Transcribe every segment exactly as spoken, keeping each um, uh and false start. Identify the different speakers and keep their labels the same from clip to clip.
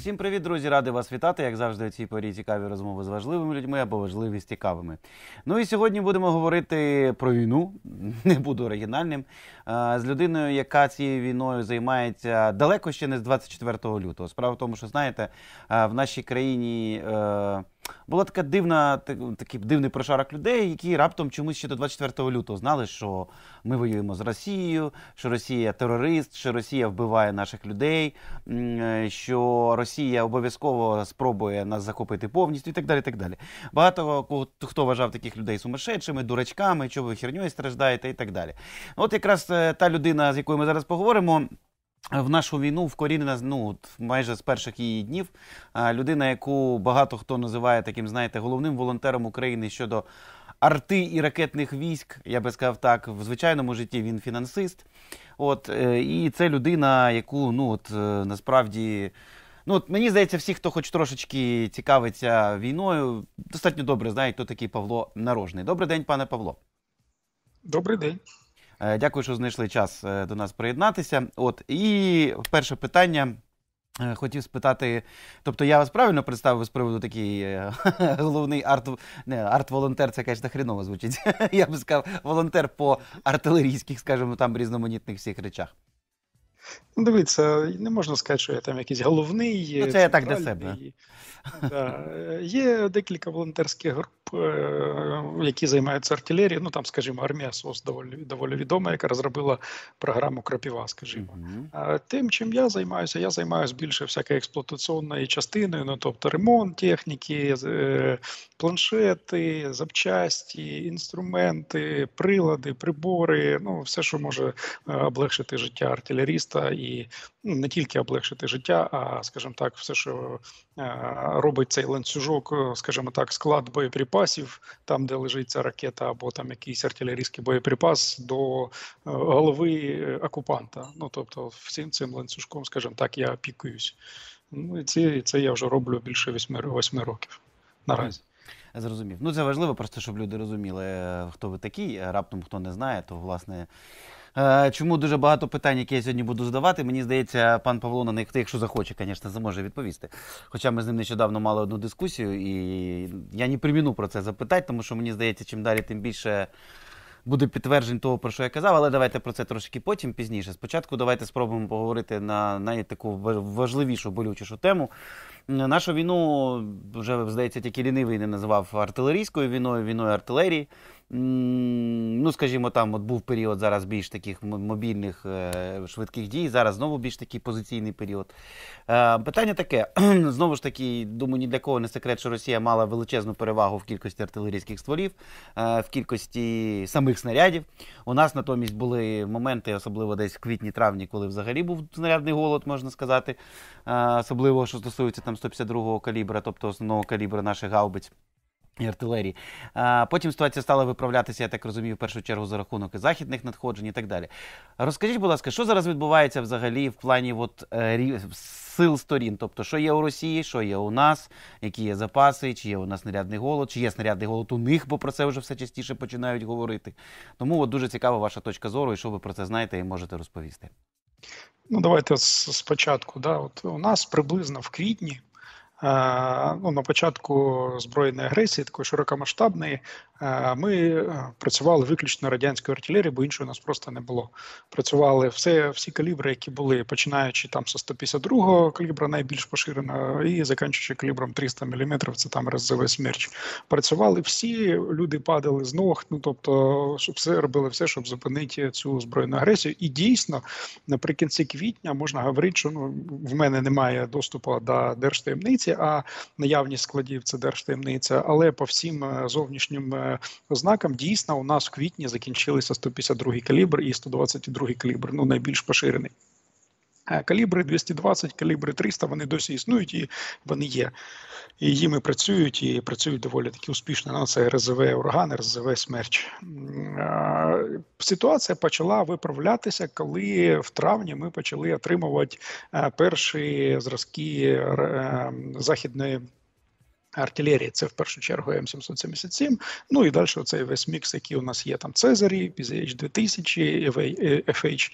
Speaker 1: Усім привіт, друзі! Радий вас вітати. Як завжди, у цій порі цікаві розмови з важливими людьми або важливі з цікавими. Ну і сьогодні будемо говорити про війну, не буду оригінальним, з людиною, яка цією війною займається далеко ще не з двадцять четвертого лютого. Справа в тому, що, знаєте, в нашій країні була така дивна, такий дивний прошарок людей, які раптом чомусь ще до двадцять четвертого лютого знали, що ми воюємо з Росією, що Росія терорист, що Росія вбиває наших людей, що Росія обов'язково спробує нас захопити повністю і так далі, так далі. Багато хто вважав таких людей сумасшедшими, дурачками, що ви херньою страждаєте і так далі. От якраз та людина, з якою ми зараз поговоримо, в нашу війну вкорінена, ну, майже з перших її днів. Людина, яку багато хто називає таким, знаєте, головним волонтером України щодо арти і ракетних військ, я би сказав так, в звичайному житті він фінансист. От, і це людина, яку, ну, от, насправді, ну, от, мені здається, всі, хто хоч трошечки цікавиться війною, достатньо добре знають, хто такий Павло Нарожний. Добрий день, пане Павло.
Speaker 2: Добрий день.
Speaker 1: Дякую, що знайшли час до нас приєднатися. От, і перше питання хотів спитати, тобто я вас правильно представив з приводу такий головний арт, не, арт-волонтер, це, звісно, хреново звучить. Я би сказав, волонтер по артилерійських, скажімо, там різноманітних всіх речах.
Speaker 2: Ну, дивіться, не можна сказати, що я там якийсь головний.
Speaker 1: Ну, це я так для себе.
Speaker 2: Да. Є декілька волонтерських груп, які займаються артилерією. Ну, там, скажімо, армія СОС доволі, доволі відома, яка розробила програму «Крапива», скажімо. Uh-huh. А тим, чим я займаюся, я займаюся більше всякою експлуатаційною частиною, ну, тобто ремонт техніки, планшети, запчасті, інструменти, прилади, прибори, ну, все, що може облегшити життя артилеріста і ну, не тільки облегшити життя, а, скажімо так, все, що робить цей ланцюжок, скажімо так, склад боєприпасів, там, де лежить ця ракета або там якийсь артилерійський боєприпас, до голови окупанта. Ну, тобто, всім цим ланцюжком, скажімо так, я опікуюсь. Ну, і це, це я вже роблю більше восьми років наразі.
Speaker 1: Зрозумів. Ну, це важливо просто, щоб люди розуміли, хто ви такий. Раптом, хто не знає, то, власне, чому дуже багато питань, які я сьогодні буду задавати, мені здається, пан Павло на них, якщо захоче, звісно, зможе відповісти. Хоча ми з ним нещодавно мали одну дискусію, і я не приміну про це запитати, тому що мені здається, чим далі, тим більше буде підтверджень того, про що я казав, але давайте про це трошки потім, пізніше. Спочатку давайте спробуємо поговорити на, на таку важливішу, болючішу тему. Нашу війну, вже, здається, тільки лінивий не називав артилерійською війною, війною артилерії. Ну, скажімо, там от був період зараз більш таких мобільних швидких дій, зараз знову більш такий позиційний період. Питання таке, знову ж таки, думаю, ні для кого не секрет, що Росія мала величезну перевагу в кількості артилерійських стволів, в кількості самих снарядів. У нас натомість були моменти, особливо десь в квітні-травні, коли взагалі був снарядний голод, можна сказати, особливо, що стосується там сто п'ятдесят другого калібра, тобто основного калібра наших гаубиць і артилерії. А потім ситуація стала виправлятися, я так розумію, в першу чергу за рахунок і західних надходжень і так далі. Розкажіть, будь ласка, що зараз відбувається взагалі в плані от, сил сторін? Тобто, що є у Росії, що є у нас, які є запаси, чи є у нас снарядний голод, чи є снарядний голод у них, бо про це вже все частіше починають говорити. Тому от, дуже цікава ваша точка зору, і що ви про це знаєте і можете розповісти.
Speaker 2: Ну, давайте спочатку. Да? От у нас приблизно в квітні, ну, на початку збройної агресії, такої широкомасштабної, ми працювали виключно радянською артилерією, бо іншої у нас просто не було. Працювали все, всі калібри, які були, починаючи там з сто п'ятдесят другого калібра, найбільш поширено, і закінчуючи калібром триста міліметрів, це там РСЗВ «Смерч». Працювали всі, люди падали з ног, ну, тобто, щоб все робили все, щоб зупинити цю збройну агресію. І дійсно, наприкінці квітня можна говорити, що ну, в мене немає доступу до держтаємниці, а наявність складів – це держтаємниця, але по всім зовнішнім ознакам дійсно у нас в квітні закінчилися сто п'ятдесят другий калібр і сто двадцять другий калібр, ну найбільш поширений. Калібри двісті двадцять, калібри триста, вони досі існують і вони є. І їми працюють, і працюють доволі таки успішно. Ну, це РСЗВ «Ураган», РСЗВ «Смерч». Ситуація почала виправлятися, коли в травні ми почали отримувати перші зразки західної артилерії. Це в першу чергу М сімсот сімдесят сім, ну і далі оцей весь мікс, який у нас є, там Цезарі, Пі Зет Ейч дві тисячі, Еф Ейч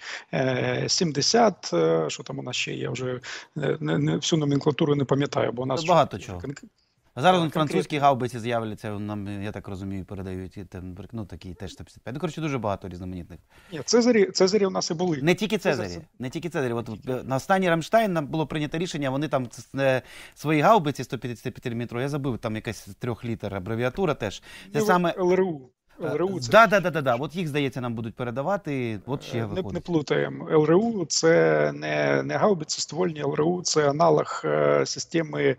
Speaker 2: сімдесят, що там у нас ще є, вже не, не, всю номенклатуру не пам'ятаю, бо у нас...
Speaker 1: Багато чого. Конк... А зараз
Speaker 2: конкретно...
Speaker 1: французькі гаубиці з'являться, нам, я так розумію, передають, і там, ну, такі теж сто п'ятдесят п'ять. Ну, коротше, дуже багато різноманітних.
Speaker 2: Ні, Цезарі, Цезарі у нас і були.
Speaker 1: Не тільки Цезарі, Цезарі. не тільки Цезарі. От, на останній Рамштайн нам було прийнято рішення, вони там е, свої гаубиці сто п'ятдесят п'ять міліметрів, я забув, там якась трьох літер абревіатура теж. Це
Speaker 2: ну,
Speaker 1: саме...
Speaker 2: Ел Ер У. Ел Ер У це...
Speaker 1: Да, да, да, да, да. От їх, здається, нам будуть передавати. От ще
Speaker 2: не, не плутаємо. Ел Ер У це не, не гаубиці ствольні, Ел Ер У це аналог е, системи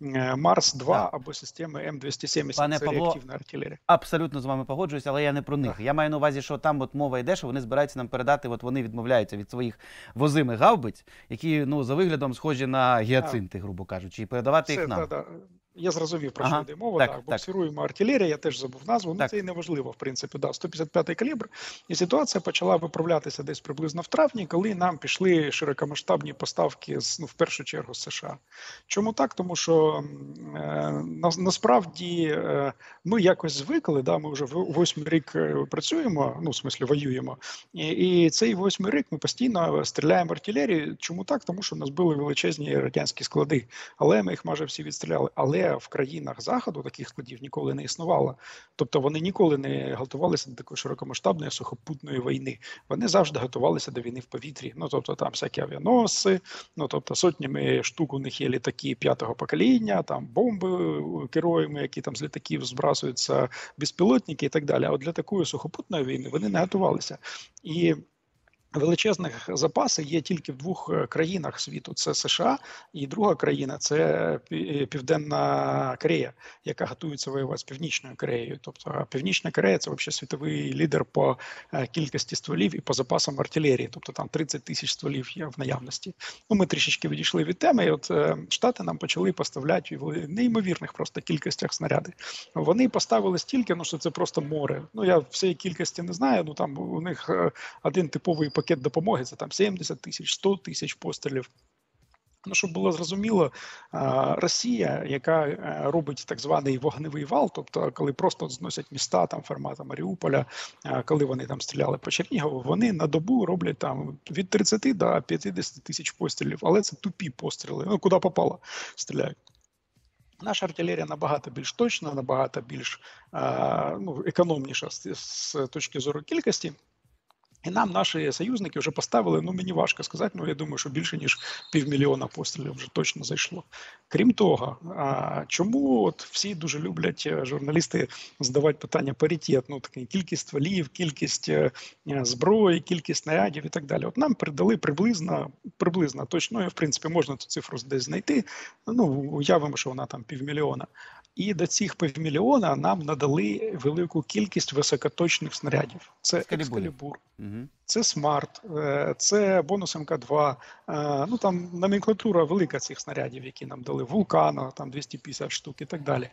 Speaker 2: Марс два да. або системи М двісті сімдесят,
Speaker 1: Пане
Speaker 2: це
Speaker 1: Павло,
Speaker 2: реактивна артилерія.
Speaker 1: Абсолютно з вами погоджуюся, але я не про них.
Speaker 2: Так.
Speaker 1: Я маю на увазі, що там от мова йде, що вони збираються нам передати, от вони відмовляються від своїх возимих гаубиць, які, ну, за виглядом схожі на гіацинти, грубо кажучи, і передавати
Speaker 2: Все,
Speaker 1: їх нам.
Speaker 2: Да, да. Я зрозумів, про
Speaker 1: ага,
Speaker 2: що йде мова.
Speaker 1: так,
Speaker 2: Так,
Speaker 1: так.
Speaker 2: боксируємо артилерія, я теж забув назву, ну це і неважливо, в принципі, да, сто п'ятдесят п'ятий калібр. І ситуація почала виправлятися десь приблизно в травні, коли нам пішли широкомасштабні поставки, з, ну, в першу чергу, з США. Чому так? Тому що е, на, насправді е, ми якось звикли, да, ми вже восьмий рік працюємо, ну, в смислі, воюємо, і, і цей восьмий рік ми постійно стріляємо артилерію. Чому так? Тому що у нас були величезні радянські склади, але ми їх майже всі відстріляли. Але в країнах Заходу таких складів ніколи не існувало. Тобто вони ніколи не готувалися до такої широкомасштабної сухопутної війни. Вони завжди готувалися до війни в повітрі. Ну, тобто там всякі авіаносці, ну, тобто сотнями штук у них є літаки п'ятого покоління, там бомби керуємо, які там з літаків збрасуються, безпілотники і так далі. А от для такої сухопутної війни вони не готувалися. І величезних запаси є тільки в двох країнах світу. Це США і друга країна – це Південна Корея, яка готується воювати з Північною Кореєю. Тобто Північна Корея – це взагалі світовий лідер по кількості стволів і по запасам артилерії. Тобто там тридцять тисяч стволів є в наявності. Ну, ми трішечки відійшли від теми, і от Штати нам почали поставляти в неймовірних просто кількостях снаряди. Вони поставили стільки, ну, що це просто море. Ну, я всієї кількості не знаю, ну, там у них один типовий пакет допомоги, це там сімдесят тисяч, сто тисяч пострілів. Ну, щоб було зрозуміло, Росія, яка робить так званий вогневий вал, тобто коли просто зносять міста там формату Маріуполя, коли вони там стріляли по Чернігову, вони на добу роблять там від тридцяти до п'ятдесят тисяч пострілів, але це тупі постріли, ну, куди попало, стріляють. Наша артилерія набагато більш точна, набагато більш ну, економніша з, з точки зору кількості. І нам наші союзники вже поставили, ну мені важко сказати, ну я думаю, що більше ніж півмільйона пострілів вже точно зайшло. Крім того, а, чому от всі дуже люблять журналісти задавати питання паритет, ну такі кількість стволів, кількість е, зброї, кількість снарядів і так далі. От нам передали приблизно, приблизно точно, і в принципі можна цю цифру десь знайти, ну уявимо, що вона там півмільйона. І до цих півмільйона нам надали велику кількість високоточних снарядів. Це Екскалібур, угу. Це Смарт, це бонус Ем Ка два. Ну там номенклатура велика цих снарядів, які нам дали. Вулкана, там двісті п'ятдесят штук і так далі.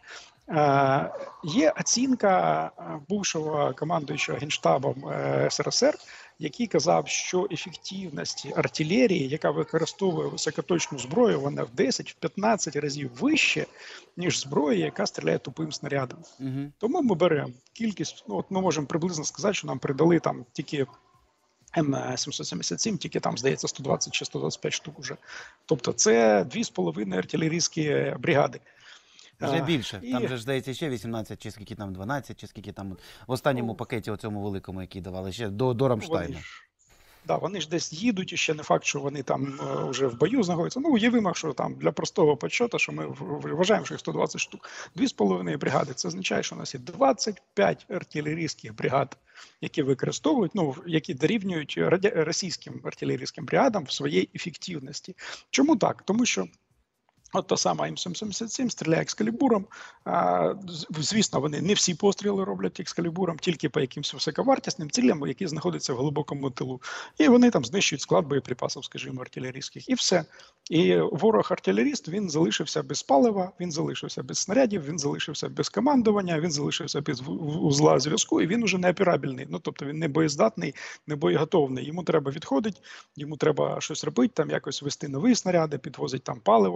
Speaker 2: Є оцінка бувшого командуючого Генштабом Ес Ер Ес Ер, який казав, що ефективність артилерії, яка використовує високоточну зброю, вона в десять-п'ятнадцять разів вище, ніж зброя, яка стріляє тупим снарядом. Угу. Тому ми беремо кількість, ну от ми можемо приблизно сказати, що нам придали там тільки Ем сімсот сімдесят сім, тільки там, здається, сто двадцять чи сто двадцять п'ять штук уже. Тобто це дві з половиною артилерійські бригади.
Speaker 1: Вже більше.
Speaker 2: І...
Speaker 1: Там вже, здається, ще вісімнадцять, чи скільки там, дванадцять, чи скільки там в останньому пакеті, оцьому великому, який давали, ще до, до Рамштайну.
Speaker 2: Вони ж, да, вони ж десь їдуть, і ще не факт, що вони там е, вже в бою знаходяться. Ну, уявимо, що там для простого підсчету, що ми вважаємо, що їх сто двадцять штук. Дві з половиною бригади. Це означає, що у нас є двадцять п'ять артилерійських бригад, які використовують, ну, які дорівнюють російським артилерійським бригадам в своїй ефективності. Чому так? Тому що от та сама Ем сімсот сімдесят сім стріляє екскалібуром. А, звісно, вони не всі постріли роблять екскалібуром, тільки по якимось високовартісним цілям, які знаходяться в глибокому тилу. І вони там знищують склад боєприпасів, скажімо, артилерійських. І все. І ворог-артилеріст, він залишився без палива, він залишився без снарядів, він залишився без командування, він залишився без узла зв'язку, і він уже не операбельний. Ну, тобто він не боєздатний, не боєготовний. Йому треба відходити, йому треба щось робити, там якось вести нові снаряди, підвозити там паливо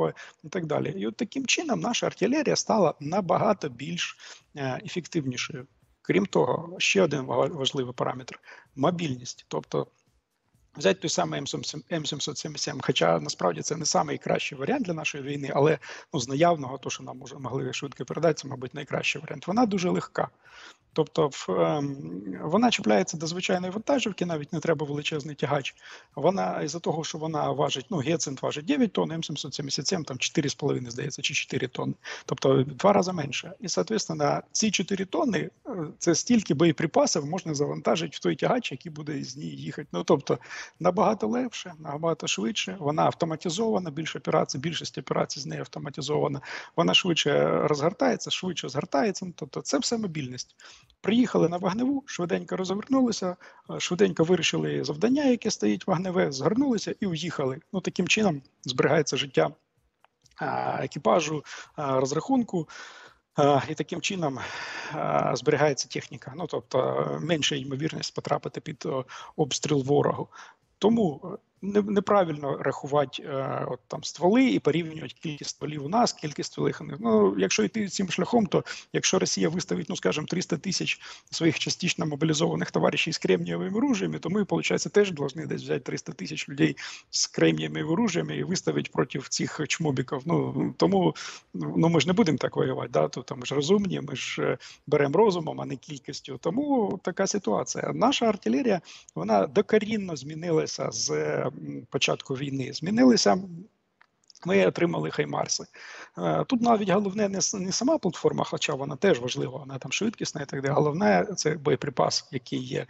Speaker 2: і так далі. І от таким чином наша артилерія стала набагато більш ефективнішою. Крім того, ще один важливий параметр – мобільність. Тобто взяти той самий М сімсот сімдесят сім, хоча насправді це не найкращий варіант для нашої війни, але ну, з наявного, то, що нам може, могли швидко передати, це, мабуть, найкращий варіант. Вона дуже легка. Тобто в, е, вона чіпляється до звичайної вантажівки, навіть не треба величезний тягач. Вона, із-за того, що вона важить, ну, Геоцинт важить дев'ять тонн, М сімсот сімдесят сім там чотири з половиною, здається, чи чотири тонни. Тобто два рази менше. І, соответственно, ці чотири тонни, це стільки боєприпасів можна завантажити в той тягач, який буде з ній їхати. Ну, тобто, набагато легше, набагато швидше, вона автоматизована, більше операцій, більшість операцій з нею автоматизована, вона швидше розгортається, швидше згортається, ну, тобто це все мобільність. Приїхали на вогневу, швиденько розвернулися, швиденько вирішили завдання, яке стоїть вогневе, згорнулися і уїхали. Ну, таким чином зберігається життя екіпажу, розрахунку, і таким чином зберігається техніка. Ну, тобто менша ймовірність потрапити під обстріл ворогу. Тому неправильно рахувати е, от, там, стволи і порівнювати кількість стволів у нас, кількість стволів. Ну, якщо йти цим шляхом, то якщо Росія виставить, ну, скажімо, триста тисяч своїх частично мобілізованих товаришів з кремнієвими оружиями, то ми, виходить, теж повинні десь взяти триста тисяч людей з кремнієвими оружиями і виставити проти цих чмобіків. Ну, тому ну, ми ж не будемо так воювати, да? Тут, ми ж розумні, ми ж беремо розумом, а не кількістю. Тому така ситуація. Наша артилерія, вона докорінно змінилася з початку війни, змінилися. Ми отримали хаймарси. Тут навіть головне не, не сама платформа, хоча вона теж важлива, вона там швидкісна і так далі. Головне – це боєприпас, який є.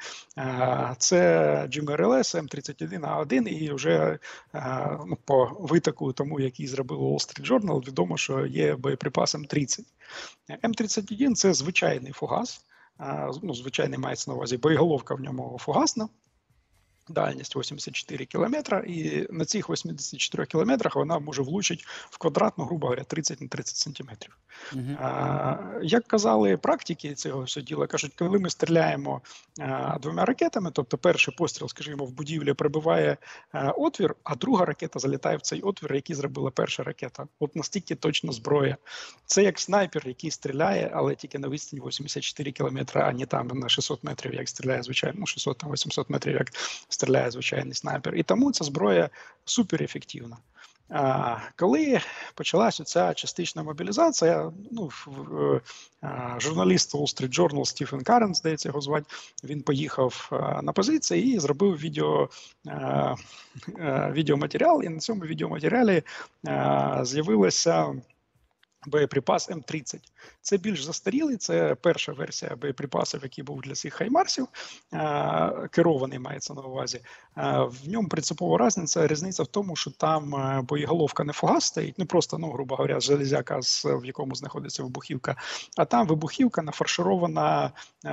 Speaker 2: Це джі ем ар ел ес М тридцять один А один, і вже ну, по витоку тому, який зробив Wall Street Journal, відомо, що є боєприпас М тридцять. М тридцять один – це звичайний фугас, ну, звичайний мається на увазі, боєголовка в ньому фугасна. Дальність вісімдесят чотири кілометра, і на цих вісімдесят чотирьох кілометрах вона може влучити в квадратну, грубо говоря, тридцять на тридцять сантиметрів. Uh-huh. А, як казали практики цього всього діла, кажуть, коли ми стріляємо а, двома ракетами, тобто перший постріл, скажімо, в будівлі прибиває а, отвір, а друга ракета залітає в цей отвір, який зробила перша ракета. От настільки точно зброя. Це як снайпер, який стріляє, але тільки на відстані вісімдесят чотири кілометри, а не там на шістсот метрів, як стріляє, звичайно, ну, шістсот-вісімсот метрів, як стріляє звичайний снайпер. І тому ця зброя суперефективна. А, коли почалася ця частична мобілізація, ну, а, журналіст Wall Street Journal Стівен Карен, здається його звати, він поїхав а, на позиції і зробив відео, а, а, відеоматеріал, і на цьому відеоматеріалі а, з'явилося боєприпас М тридцять. Це більш застарілий, це перша версія боєприпасів, який був для цих хаймарсів, керований мається на увазі. В ньому принципова різниця, різниця в тому, що там боєголовка не фугас стоїть, не просто, ну, грубо говоря, железяка, в якому знаходиться вибухівка, а там вибухівка нафарширована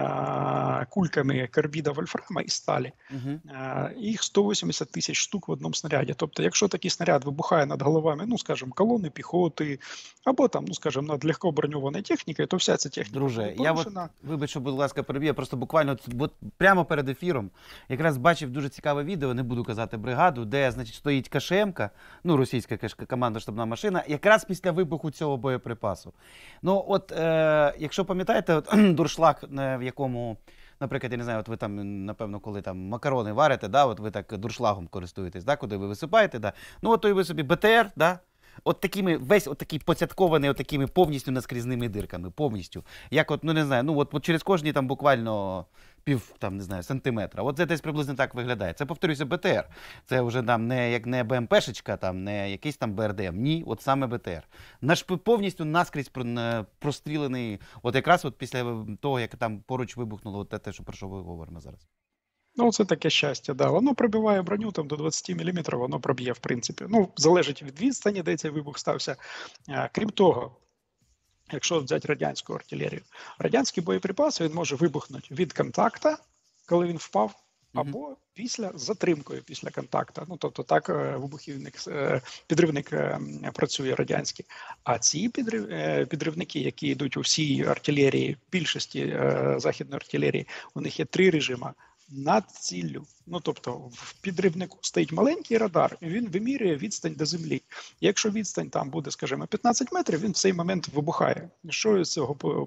Speaker 2: кульками карбіда вольфрама і сталі. Угу. Їх сто вісімдесят тисяч штук в одному снаряді. Тобто, якщо такий снаряд вибухає над головами, ну, скажімо, колони піхоти, або там, ну, скажімо, над легкоброньованою технікою, то вся ця техніка
Speaker 1: Друже, я от, вибач, що, будь ласка, переб'ю, просто буквально от, прямо перед ефіром якраз бачив дуже цікаве відео, не буду казати бригаду, де, значить, стоїть КШМ-ка, ну, російська командна штабна машина, якраз після вибуху цього боєприпасу. Ну, от, е, якщо пам'ятаєте, от, дуршлаг, в якому, наприклад, я не знаю, от ви там, напевно, коли там макарони варите, да, от ви так дуршлагом користуєтесь, да, куди ви висипаєте, да, ну, от то і ви собі Б Т Р, да, от такими, весь от такий поцяткований от такими повністю наскрізними дирками, повністю. Як от, ну не знаю, ну от, от через кожні там буквально пів, там, не знаю, сантиметра. От це десь приблизно так виглядає. Це, повторюся, Б Т Р. Це вже там не як не Б М Пешечка, там, не якийсь там Б Р Д М. Ні, от саме Б Т Р. Наш повністю наскрізь прострілений, от якраз от після того, як там поруч вибухнуло от те, що про що ви говоримо зараз.
Speaker 2: Ну, це таке щастя, да. Воно пробиває броню там до двадцять міліметрів, воно проб'є, в принципі. Ну, залежить від відстані, де цей вибух стався. Крім того, якщо взяти радянську артилерію, радянський боєприпас, він може вибухнути від контакту, коли він впав, або mm-hmm. після затримкою після контакту. Ну, тобто так вибухівник, підривник працює радянський. А ці підрив, підривники, які йдуть у всій артилерії, більшості західної артилерії, у них є три режими. над ціллю. Ну, тобто, в підривнику стоїть маленький радар, і він вимірює відстань до землі. Якщо відстань там буде, скажімо, п'ятнадцять метрів, він в цей момент вибухає. Що з цього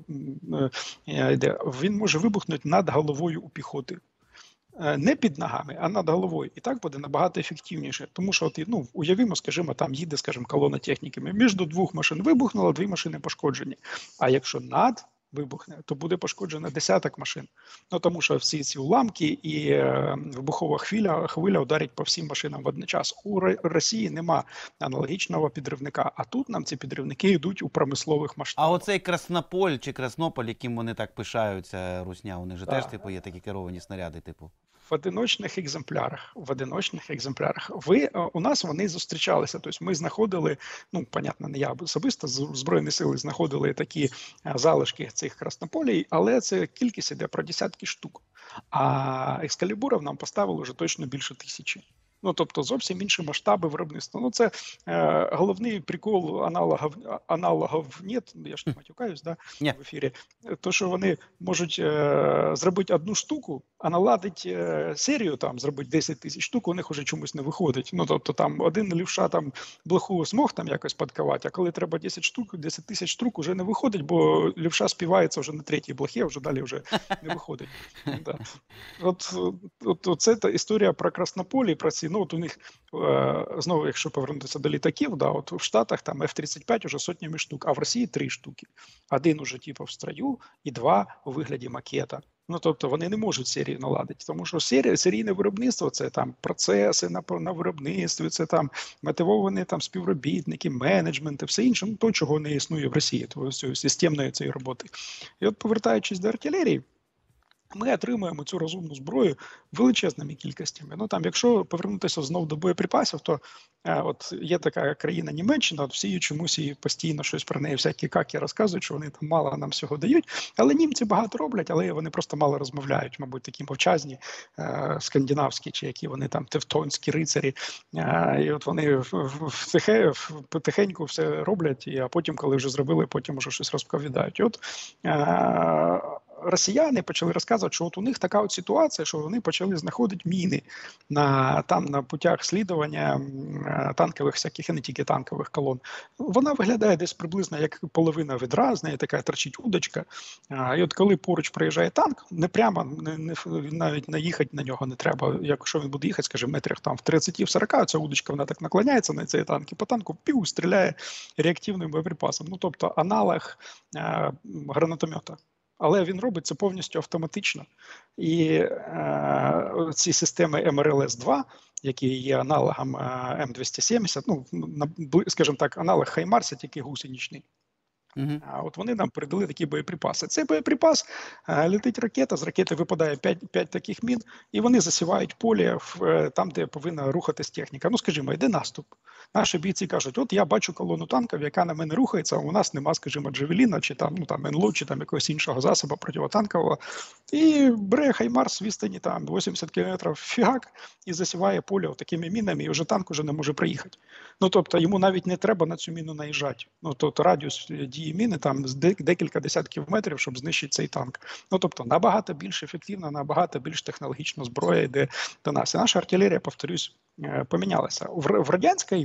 Speaker 2: йде? Він може вибухнути над головою у піхоти. Не під ногами, а над головою. І так буде набагато ефективніше. Тому що, от, ну, уявімо, скажімо, там їде, скажімо, колона техніки. Між двох машин вибухнуло, дві машини пошкоджені. А якщо над вибухне, то буде пошкоджено десяток машин. Ну, тому що всі ці уламки і е, вибухова хвиля, хвиля ударять по всім машинам водночас. У Росії нема аналогічного підривника, а тут нам ці підривники йдуть у промислових масштабах.
Speaker 1: А оцей Краснополь чи Краснополь, яким вони так пишаються, русня, вони ж
Speaker 2: Так.
Speaker 1: теж типу, є такі керовані снаряди, типу?
Speaker 2: В одиночних екземплярах, в одиночних екземплярах. Ви, у нас вони зустрічалися, тобто ми знаходили, ну, понятно, не я особисто, Збройні сили знаходили такі залишки цих краснополій, але це кількість іде про десятки штук. А екскалібурів нам поставили вже точно більше тисячі. Ну, тобто зовсім інші масштаби виробництва. Ну, це е, головний прикол аналогів, аналогів нет, я ж не матюкаюсь, да,
Speaker 1: Ні.
Speaker 2: в ефірі, то, що вони можуть е, зробити одну штуку, а наладить е, серію, там, зробити десять тисяч штук, у них вже чомусь не виходить. Ну, тобто там один лівша там блоху змог там якось подковати, а коли треба десять штук, десять тисяч штук вже не виходить, бо лівша співається вже на третій блохі, а вже далі вже не виходить. Да. От, от, от це та історія про Краснополі, про ці. Ну, от у них, е, знову, якщо повернутися до літаків, да, от в Штатах там еф тридцять п'ять уже сотнями штук, а в Росії три штуки. Один уже типу в строю і два у вигляді макета. Ну, тобто вони не можуть серію наладити, тому що серія, серійне виробництво – це там процеси на, на виробництві, це там мотивовані там співробітники, менеджмент і все інше, ну, то, чого не існує в Росії, то системної цієї роботи. І от, повертаючись до артилерії, ми отримуємо цю розумну зброю величезними кількостями. Ну, там, якщо повернутися знову до боєприпасів, то е, от є така країна Німеччина, от всі чомусь і постійно щось про неї всякі каки розказують, що вони там мало нам всього дають, але німці багато роблять, але вони просто мало розмовляють, мабуть, такі мовчазні, е, скандинавські, чи які вони там тевтонські рицарі, е, і от вони в, в, в, тихе, в, потихеньку все роблять, і, а потім, коли вже зробили, потім вже щось розповідають. І от е, росіяни почали розказувати, що от у них така от ситуація, що вони почали знаходити міни на, там, на путях слідування танкових всяких, і не тільки танкових колон. Вона виглядає десь приблизно як половина відра, з неї така торчить удочка. І от коли поруч проїжджає танк, не прямо, не, не, навіть наїхати на нього не треба. Якщо він буде їхати, скажімо, метрах там в тридцять-сорок, ця удочка, вона так наклоняється на цей танк, і по танку пів стріляє реактивним боєприпасом. Ну, тобто аналог е, гранатомета. Але він робить це повністю автоматично. І е, ці системи ем ер ел ес два, які є аналогом е, ем двісті сімдесят, ну, скажімо так, аналог Хаймарса, тільки гусеничний. Uh-huh. А от вони нам передали такі боєприпаси. Цей боєприпас, е, летить ракета, з ракети випадає п'ять таких мін, і вони засівають поле в, е, там, де повинна рухатись техніка. Ну, скажімо, йде наступ. Наші бійці кажуть, от я бачу колону танків, яка на мене рухається, а у нас нема, скажімо, Джавеліна, чи там, ну, там ен ел о, чи там якогось іншого засобу противотанкового. І бере Хаймарс в відстані там вісімдесят кілометрів фігак і засіває поле такими мінами, і вже танк уже не може приїхати. Ну, тобто, йому навіть не треба на цю міну наїжджати. Ну, тобто, радіус дії міни там з декілька десятків метрів, щоб знищити цей танк. Ну, тобто, набагато більш ефективна, набагато більш технологічна зброя йде до нас. І наша артилерія, повторюсь, помінялася. В, в радянській,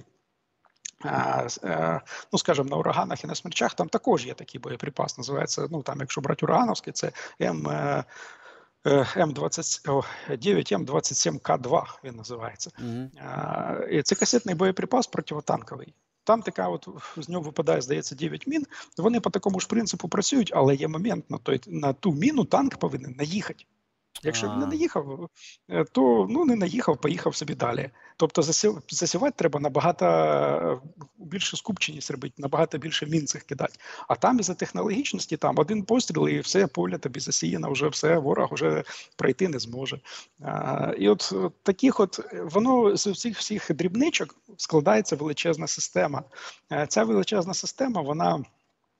Speaker 2: ну, скажімо, на ураганах і на смерчах, там також є такий боєприпас, називається, ну, там, якщо брати урагановський, це М... ем двадцять дев'ять ем двадцять сім ка два він називається. Mm-hmm. І це касетний боєприпас противотанковий. Там така от, з нього випадає, здається, дев'ять мін. Вони по такому ж принципу працюють, але є момент, на, той, на ту міну танк повинен наїхати. Якщо він не наїхав, то ну, не наїхав, поїхав собі далі. Тобто засів, засівати треба набагато більше скупченість робити, набагато більше мін цих кидати. А там із-за технологічності там один постріл і все, поле тобі засіяно, вже все, ворог вже пройти не зможе. А, і от таких от, воно з цих всіх дрібничок складається величезна система. А, ця величезна система, вона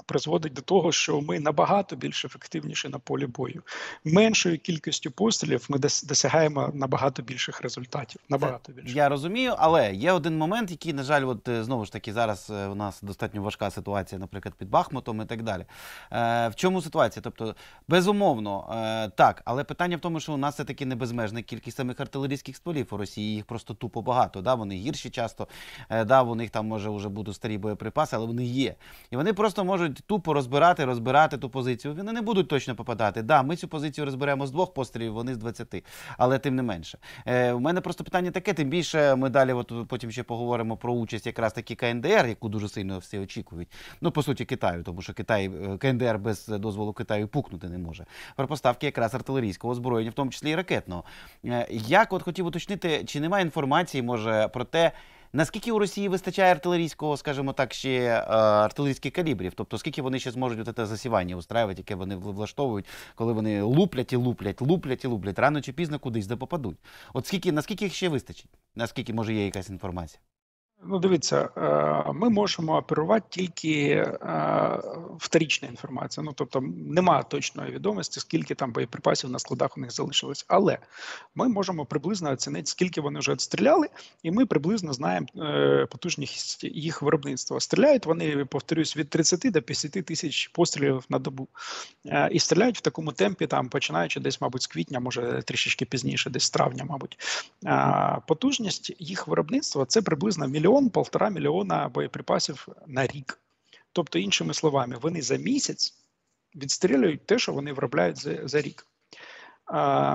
Speaker 2: призводить до того, що ми набагато більш ефективніші на полі бою. Меншою кількістю пострілів ми досягаємо набагато більших результатів. Набагато більше.
Speaker 1: Я розумію, але є один момент, який, на жаль, от знову ж таки зараз у нас достатньо важка ситуація, наприклад, під Бахмутом і так далі. Е, в чому ситуація? Тобто, безумовно, е, так, але питання в тому, що у нас все-таки не безмежна кількість самих артилерійських стволів у Росії, їх просто тупо багато, да? Вони гірші часто, е, да, у них там може вже будуть старі боєприпаси, але вони є. І вони просто можуть тупо розбирати, розбирати ту позицію. Вони не будуть точно попадати. Да, ми цю позицію розберемо з двох пострілів, вони з двадцяти, але тим не менше. Е, у мене просто питання таке, тим більше ми далі от, потім ще поговоримо про участь якраз таки ка ен де ер, яку дуже сильно всі очікують. Ну, по суті, Китаю, тому що Китай, ка ен де ер без дозволу Китаю пукнути не може. Про поставки якраз артилерійського озброєння, в тому числі і ракетного. Е, як от хотів уточнити, чи немає інформації, може, про те, наскільки у Росії вистачає артилерійського, скажімо так, ще е, артилерійських калібрів? Тобто, скільки вони ще зможуть це засівання устраювати, яке вони влаштовують, коли вони луплять і луплять, луплять і луплять, рано чи пізно кудись де попадуть? От скільки, наскільки їх ще вистачить? Наскільки, може, є якась інформація?
Speaker 2: Ну, дивіться, ми можемо оперувати тільки вторичною інформацією. Ну, тобто, немає точної відомості, скільки там боєприпасів на складах у них залишилось. Але ми можемо приблизно оцінити, скільки вони вже відстріляли, і ми приблизно знаємо потужність їх виробництва. Стріляють вони, повторюсь, від тридцяти до п'ятдесяти тисяч пострілів на добу. І стріляють в такому темпі, там, починаючи десь, мабуть, з квітня, може, трішечки пізніше, десь з травня, мабуть. Потужність їх виробництва – це приблизно мільйон Мільйон-полтора мільйона боєприпасів на рік. Тобто, іншими словами, вони за місяць відстрілюють те, що вони виробляють за, за рік. А,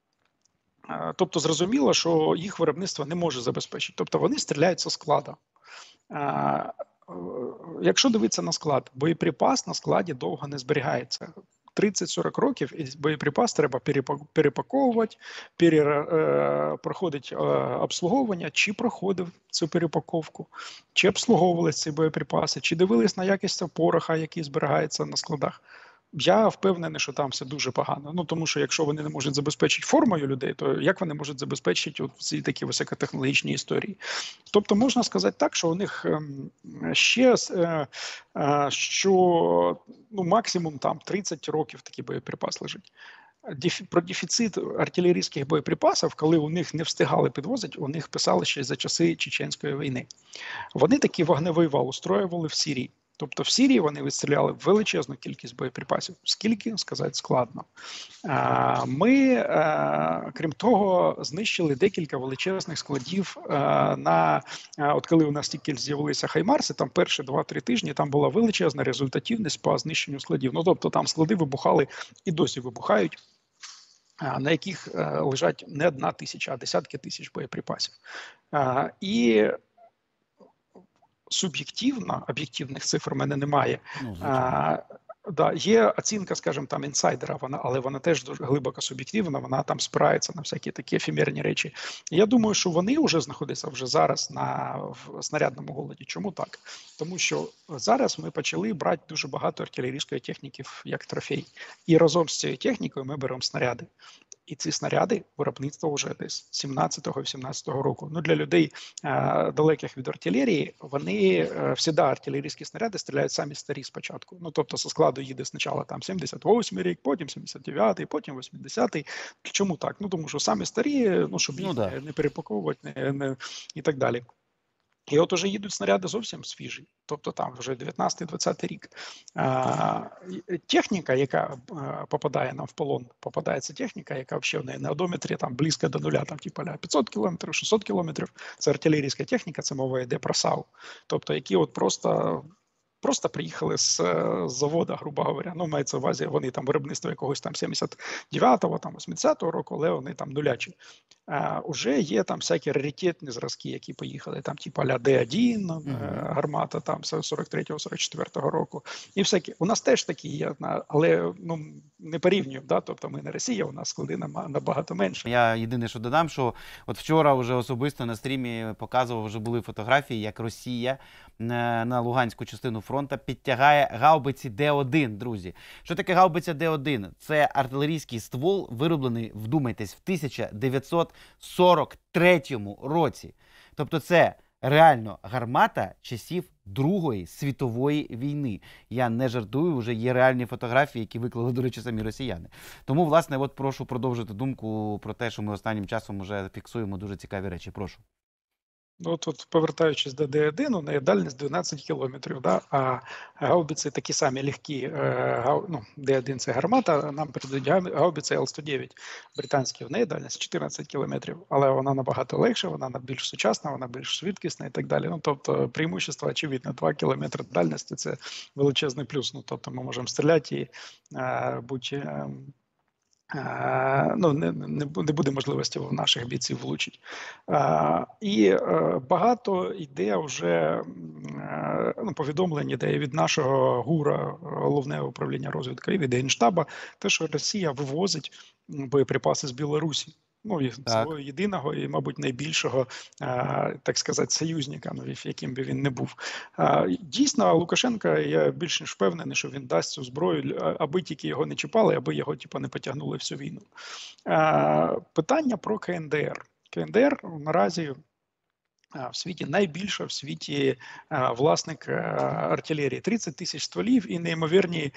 Speaker 2: а, тобто, зрозуміло, що їх виробництво не може забезпечити. Тобто, вони стріляють зі складу. А, якщо дивитися на склад, боєприпас на складі довго не зберігається. тридцять-сорок років і боєприпас треба перепаковувати, пере, е, проходить е, обслуговування, чи проходив цю перепаковку, чи обслуговувалися ці боєприпаси, чи дивились на якість пороха, який зберігається на складах. Я впевнений, що там все дуже погано. Ну, тому що якщо вони не можуть забезпечити формою людей, то як вони можуть забезпечити от ці такі високотехнологічні історії? Тобто можна сказати так, що у них ще, що ну, максимум там тридцять років такий боєприпас лежить. Про дефіцит артилерійських боєприпасів, коли у них не встигали підвозити, у них писали ще за часи Чеченської війни. Вони такий вогневий вал устроювали в Сирії. Тобто в Сирії вони відстріляли величезну кількість боєприпасів. Скільки, сказати складно. Ми, крім того, знищили декілька величезних складів на, от коли у нас тільки з'явилися хаймарси, там перші два-три тижні там була величезна результативність по знищенню складів. Ну, тобто там склади вибухали і досі вибухають, на яких лежать не одна тисяча, а десятки тисяч боєприпасів. І суб'єктивно, об'єктивних цифр у мене немає. Ну, а, да, є оцінка, скажімо, там інсайдера, вона, але вона теж дуже глибоко суб'єктивна, вона там спирається на всякі такі ефемерні речі. Я думаю, що вони вже знаходяться вже зараз на в снарядному голоді. Чому так? Тому що зараз ми почали брати дуже багато артилерійської техніки як трофей. І разом з цією технікою ми беремо снаряди. І ці снаряди виробництво вже десь сімнадцятого-вісімнадцятого року. Ну, для людей е, далеких від артилерії, вони е, всіда артилерійські снаряди стріляють самі старі спочатку. Ну, тобто, зі складу їде спочатку там сімдесят восьмий рік, потім сімдесят дев'ятий, потім вісімдесятий. Чому так? Ну, тому що самі старі, ну, щоб їх ну, да. не перепаковувати не, не, і так далі. І от уже їдуть снаряди зовсім свіжі, тобто там вже дев'ятнадцятий-двадцятий рік. А, техніка, яка попадає нам в полон, попадається техніка, яка взагалі в неї на одометрі там близько до нуля, там типу п'ятсот кілометрів, шістсот кілометрів. Це артилерійська техніка, це мова йде про САУ. Тобто, які от просто... Просто приїхали з, з заводу, грубо говоря. Ну, мається в увазі, вони там виробництво якогось там сімдесят дев'ятого, там вісімдесятого року, але вони там нулячі. А, уже є там всякі раритетні зразки, які поїхали, там типу а-ля Д один, mm-hmm. гармата там сорок третього сорок четвертого року. І всякі. У нас теж такі є, але ну, не порівнюємо, да? Тобто ми не Росія, у нас склади набагато менше.
Speaker 1: Я єдине, що додам, що от вчора вже особисто на стрімі показував, вже були фотографії, як Росія на Луганську частину фронту підтягає гаубиці Д один, друзі. Що таке гаубиця Д один? Це артилерійський ствол, вироблений, вдумайтесь, в тисяча дев'ятсот сорок третьому році. Тобто це реально гармата часів Другої світової війни. Я не жартую, вже є реальні фотографії, які виклали, до речі, самі росіяни. Тому, власне, от прошу продовжити думку про те, що ми останнім часом вже фіксуємо дуже цікаві речі. Прошу.
Speaker 2: Ну, тут, повертаючись до Д один, у неї дальність дванадцять кілометрів, да? А гаубиці такі самі легкі, е, гау, ну, Д один це гармата, нам передають гаубиці Л сто дев'ять британські, в неї дальність чотирнадцять кілометрів, але вона набагато легша, вона більш сучасна, вона більш швидкісна і так далі. Ну, тобто, преимущество очевидно, два кілометри дальності – це величезний плюс. Ну, тобто, ми можемо стріляти і е, будь... Е, Ну, не, не, не буде можливості в наших бійців влучити. А, і а, багато йде вже а, ну, повідомлень йде від нашого ГУРа, Головного управління розвідки, і від Генштаба, те, що Росія вивозить боєприпаси з Білорусі. Ну, і свого єдиного і, мабуть, найбільшого, а, так сказати, союзника, ну, яким би він не був. А, дійсно, Лукашенко, я більш ніж впевнений, що він дасть цю зброю, аби тільки його не чіпали, аби його типу, не потягнули всю війну. А, питання про К Н Д Р. К Н Д Р наразі в світі найбільша в світі а, власник а, артилерії. тридцять тисяч стволів і неймовірні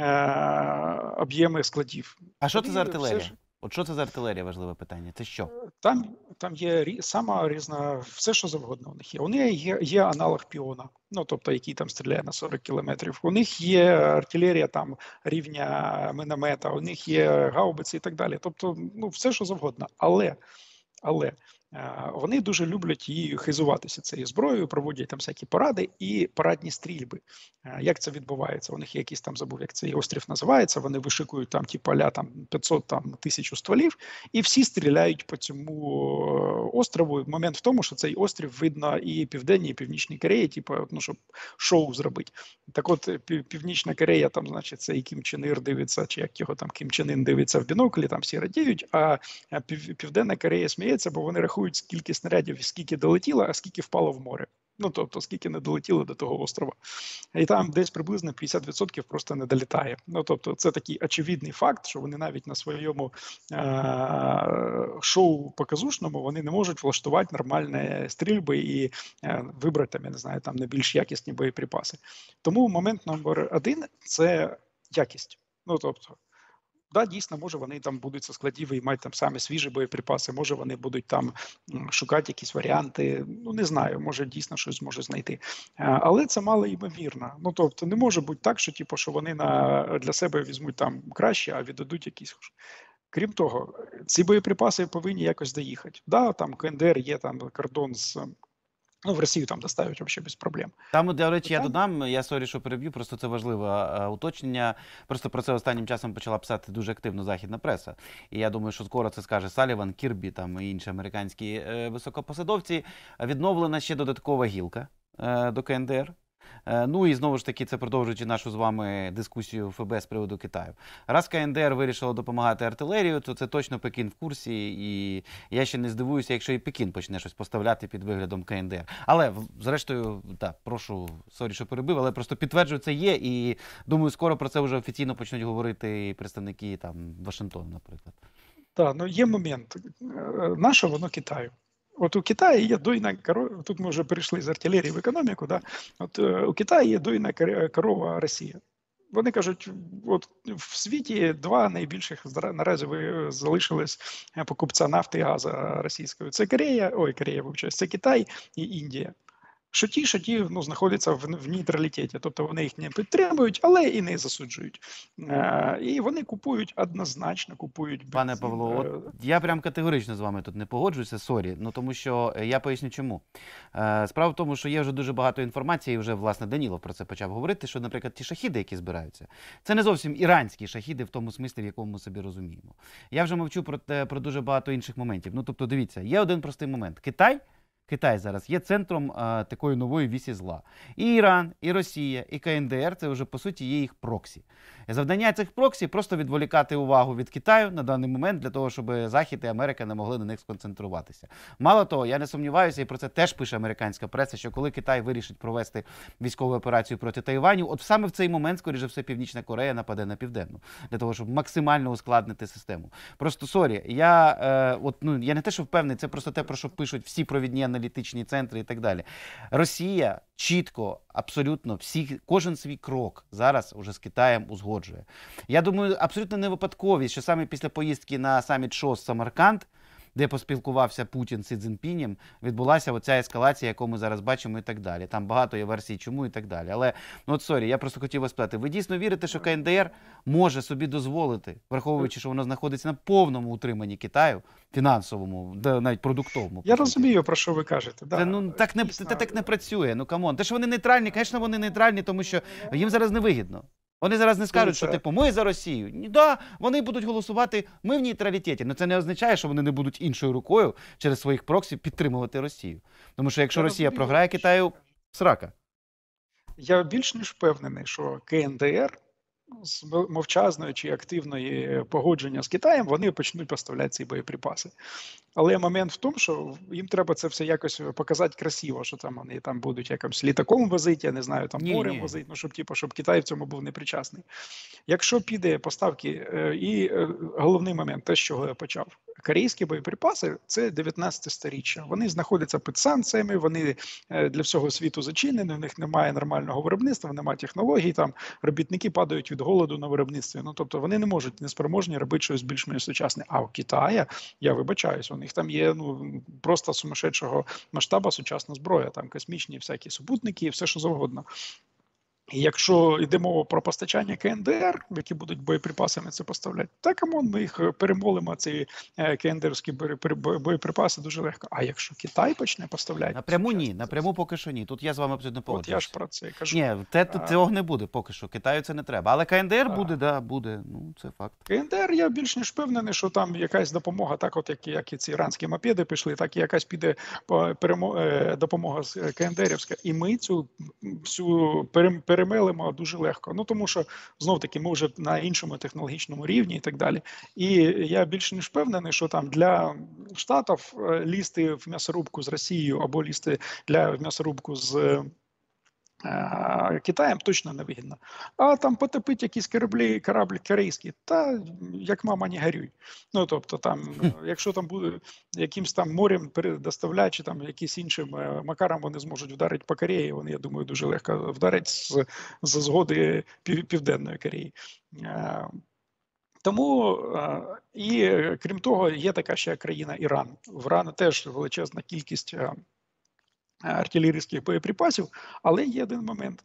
Speaker 2: а, об'єми складів.
Speaker 1: А що це за
Speaker 2: Тоді
Speaker 1: артилерія?
Speaker 2: все ж...
Speaker 1: От що це за артилерія, важливе питання? Це що?
Speaker 2: Там, там є рі, сама різна, все, що завгодно у них є. У них є, є аналог піона, ну, тобто, який там стріляє на сорок кілометрів. У них є артилерія там рівня міномета, у них є гаубиці і так далі. Тобто, ну, все, що завгодно. Але, але вони дуже люблять її хизуватися цією зброєю, проводять там всякі поради і парадні стрільби. Як це відбувається? У них є якийсь там, забув, як цей острів називається, вони вишикують там ті поля там п'ятсот, там тисячу стволів, і всі стріляють по цьому острову. Момент в тому, що цей острів видно і Південній, і Північній Кореї, типу, ну, щоб шоу зробити. Так от, Північна Корея, там, значить, цей Кім Чен Ір дивиться, чи як його там Кім Чен Ін дивиться в біноклі, там всі радіють, а Південна Корея сміється, бо вони рахують, скільки снарядів, скільки долетіло, а скільки впало в море. Ну, тобто, скільки не долетіло до того острова. І там десь приблизно п'ятдесят відсотків просто не долітає. Ну, тобто, це такий очевидний факт, що вони навіть на своєму е- шоу показушному, вони не можуть влаштувати нормальні стрільби і е- вибрати, там, я не знаю, там не більш якісні боєприпаси. Тому момент номер один – це якість. Ну, тобто, да, дійсно, може вони там будуть со складів і мають там саме свіжі боєприпаси, може вони будуть там шукати якісь варіанти, ну не знаю, може дійсно щось може знайти. Але це мало ймовірно. Ну тобто не може бути так, що типу, що вони на, для себе візьмуть там краще, а віддадуть якісь. Крім того, ці боєприпаси повинні якось доїхати. Да, там К Н Д Р є там кордон з... Ну, в Росію там доставить взагалі без проблем.
Speaker 1: Там, до речі, я додам, я сорі, що переб'ю, просто це важливе уточнення. Просто про це останнім часом почала писати дуже активно західна преса. І я думаю, що скоро це скаже Саліван, Кірбі там, і інші американські е, високопосадовці. Відновлена ще додаткова гілка е, до К Н Д Р. Ну і знову ж таки, це продовжуючи нашу з вами дискусію Ф Б з приводу Китаю. Раз К Н Д Р вирішило допомагати артилерію, то це точно Пекін в курсі. І я ще не здивуюся, якщо і Пекін почне щось поставляти під виглядом К Н Д Р. Але, зрештою, так, прошу, сорі, що перебив, але просто підтверджую, це є. І думаю, скоро про це вже офіційно почнуть говорити і представники там Вашингтону, наприклад.
Speaker 2: Так, ну є момент. Наше воно Китаю. От у Китаї є дойна корова, тут ми вже перейшли з артилерії в економіку, да? От у Китаї є дойна корова Росія. Вони кажуть, от в світі два найбільших наразі ви залишились покупця нафти і газу російської. Це Корея, ой, Корея, вибачаюсь, це Китай і Індія. Що ті, що ті ну, знаходяться в, в нейтралітеті, тобто вони їх не підтримують, але і не засуджують. Е, і вони купують, однозначно купують бензин.
Speaker 1: Пане Павло, от я прям категорично з вами тут не погоджуюся, сорі, ну тому що я поясню чому. Е, справа в тому, що є вже дуже багато інформації, і вже, власне, Данілов про це почав говорити, що, наприклад, ті шахіди, які збираються, це не зовсім іранські шахіди в тому смислі, в якому ми собі розуміємо. Я вже мовчу про, те, про дуже багато інших моментів. Ну, тобто, дивіться, є один простий момент. Китай Китай зараз є центром а, такої нової вісі зла. І Іран, і Росія, і К Н Д Р – це вже, по суті, є їх проксі. Завдання цих проксі – просто відволікати увагу від Китаю на даний момент, для того, щоб Захід і Америка не могли на них сконцентруватися. Мало того, я не сумніваюся, і про це теж пише американська преса, що коли Китай вирішить провести військову операцію проти Тайваню, от саме в цей момент, скоріше все, Північна Корея нападе на Південну, для того, щоб максимально ускладнити систему. Просто, сорі, я, е, от, ну, я не те, що впевнений, це просто те, про що пишуть всі провідні аналітики аналітичні центри і так далі. Росія чітко, абсолютно всі, кожен свій крок зараз уже з Китаєм узгоджує. Я думаю, абсолютно не випадковість, що саме після поїздки на саміт ШОС Самарканд, де поспілкувався Путін з Сі Цзіньпінем, відбулася оця ескалація, яку ми зараз бачимо і так далі. Там багато є версій, чому і так далі. Але, ну от сорі, я просто хотів вас питати, ви дійсно вірите, що КНДР може собі дозволити, враховуючи, що воно знаходиться на повному утриманні Китаю, фінансовому, навіть продуктовому?
Speaker 2: Я розумію, про що ви кажете. Да.
Speaker 1: Це, ну, так, не, це так не працює, ну камон. Те, що вони нейтральні, звісно, вони нейтральні, тому що їм зараз невигідно. Вони зараз не скажуть, що типу ми за Росію. Ні, да, вони будуть голосувати, ми в нейтралітеті. Ну це не означає, що вони не будуть іншою рукою через своїх проксі підтримувати Росію. Тому що якщо
Speaker 2: Я
Speaker 1: Росія
Speaker 2: розумію,
Speaker 1: програє Китаю, срака.
Speaker 2: Я більш ніж впевнений, що КНДР з мовчазної чи активної погодження з Китаєм вони почнуть поставляти ці боєприпаси. Але момент в тому, що їм треба це все якось показати красиво, що там вони там будуть якимось літаком возити, я не знаю, там
Speaker 1: Ні,
Speaker 2: морем
Speaker 1: ні.
Speaker 2: возити, ну щоб типу, щоб Китай в цьому був непричасний. Якщо піде поставки, е, і е, головний момент, те, з чого я почав, корейські боєприпаси – це дев'ятнадцяте сторіччя. Вони знаходяться під санкціями, вони е, для всього світу зачинені, у них немає нормального виробництва, немає технологій, там робітники падають від голоду на виробництві. Ну, тобто вони не можуть, не спроможні робити щось більш-менш сучасне. А у Китаї, я вибачаюсь, у них там є ну, просто сумасшедшого масштабу сучасна зброя, там космічні всякі супутники і все, що завгодно. І якщо йде мова про постачання КНДР, які будуть боєприпасами це поставляти, так камон, ми їх перемолимо, ці КНДРські боєприпаси дуже легко. А якщо Китай почне поставляти...
Speaker 1: Напряму ні, напряму поки що ні. Тут я з вами абсолютно погоджуюсь.
Speaker 2: От я ж про це кажу.
Speaker 1: Ні, те, тут цього не буде поки що. Китаю це не треба. Але КНДР
Speaker 2: А.
Speaker 1: буде, да, буде. Ну, це факт.
Speaker 2: КНДР, я більш ніж впевнений, що там якась допомога, так от як, як і ці іранські мопеди пішли, так і якась піде перемо, допомога з КНДРівська. І ми цю всю перем, перемелимо дуже легко. Ну тому що знов-таки ми вже на іншому технологічному рівні і так далі. І я більш ніж впевнений, що там для Штатів лізти в м'ясорубку з Росією або лізти для в м'ясорубку з Китаєм точно не вигідно. А там потопить якісь кораблі, кораблі корейські, та як мама не горюй. Ну, тобто там, якщо там буде якимсь там морем доставляти, чи там якісь іншим макаром вони зможуть вдарити по Кореї, вони, я думаю, дуже легко вдарять з, з згоди Пів, Південної Кореї. Тому, і крім того, є така ще країна Іран. В Ірану теж величезна кількість артилерійських боєприпасів, але є один момент.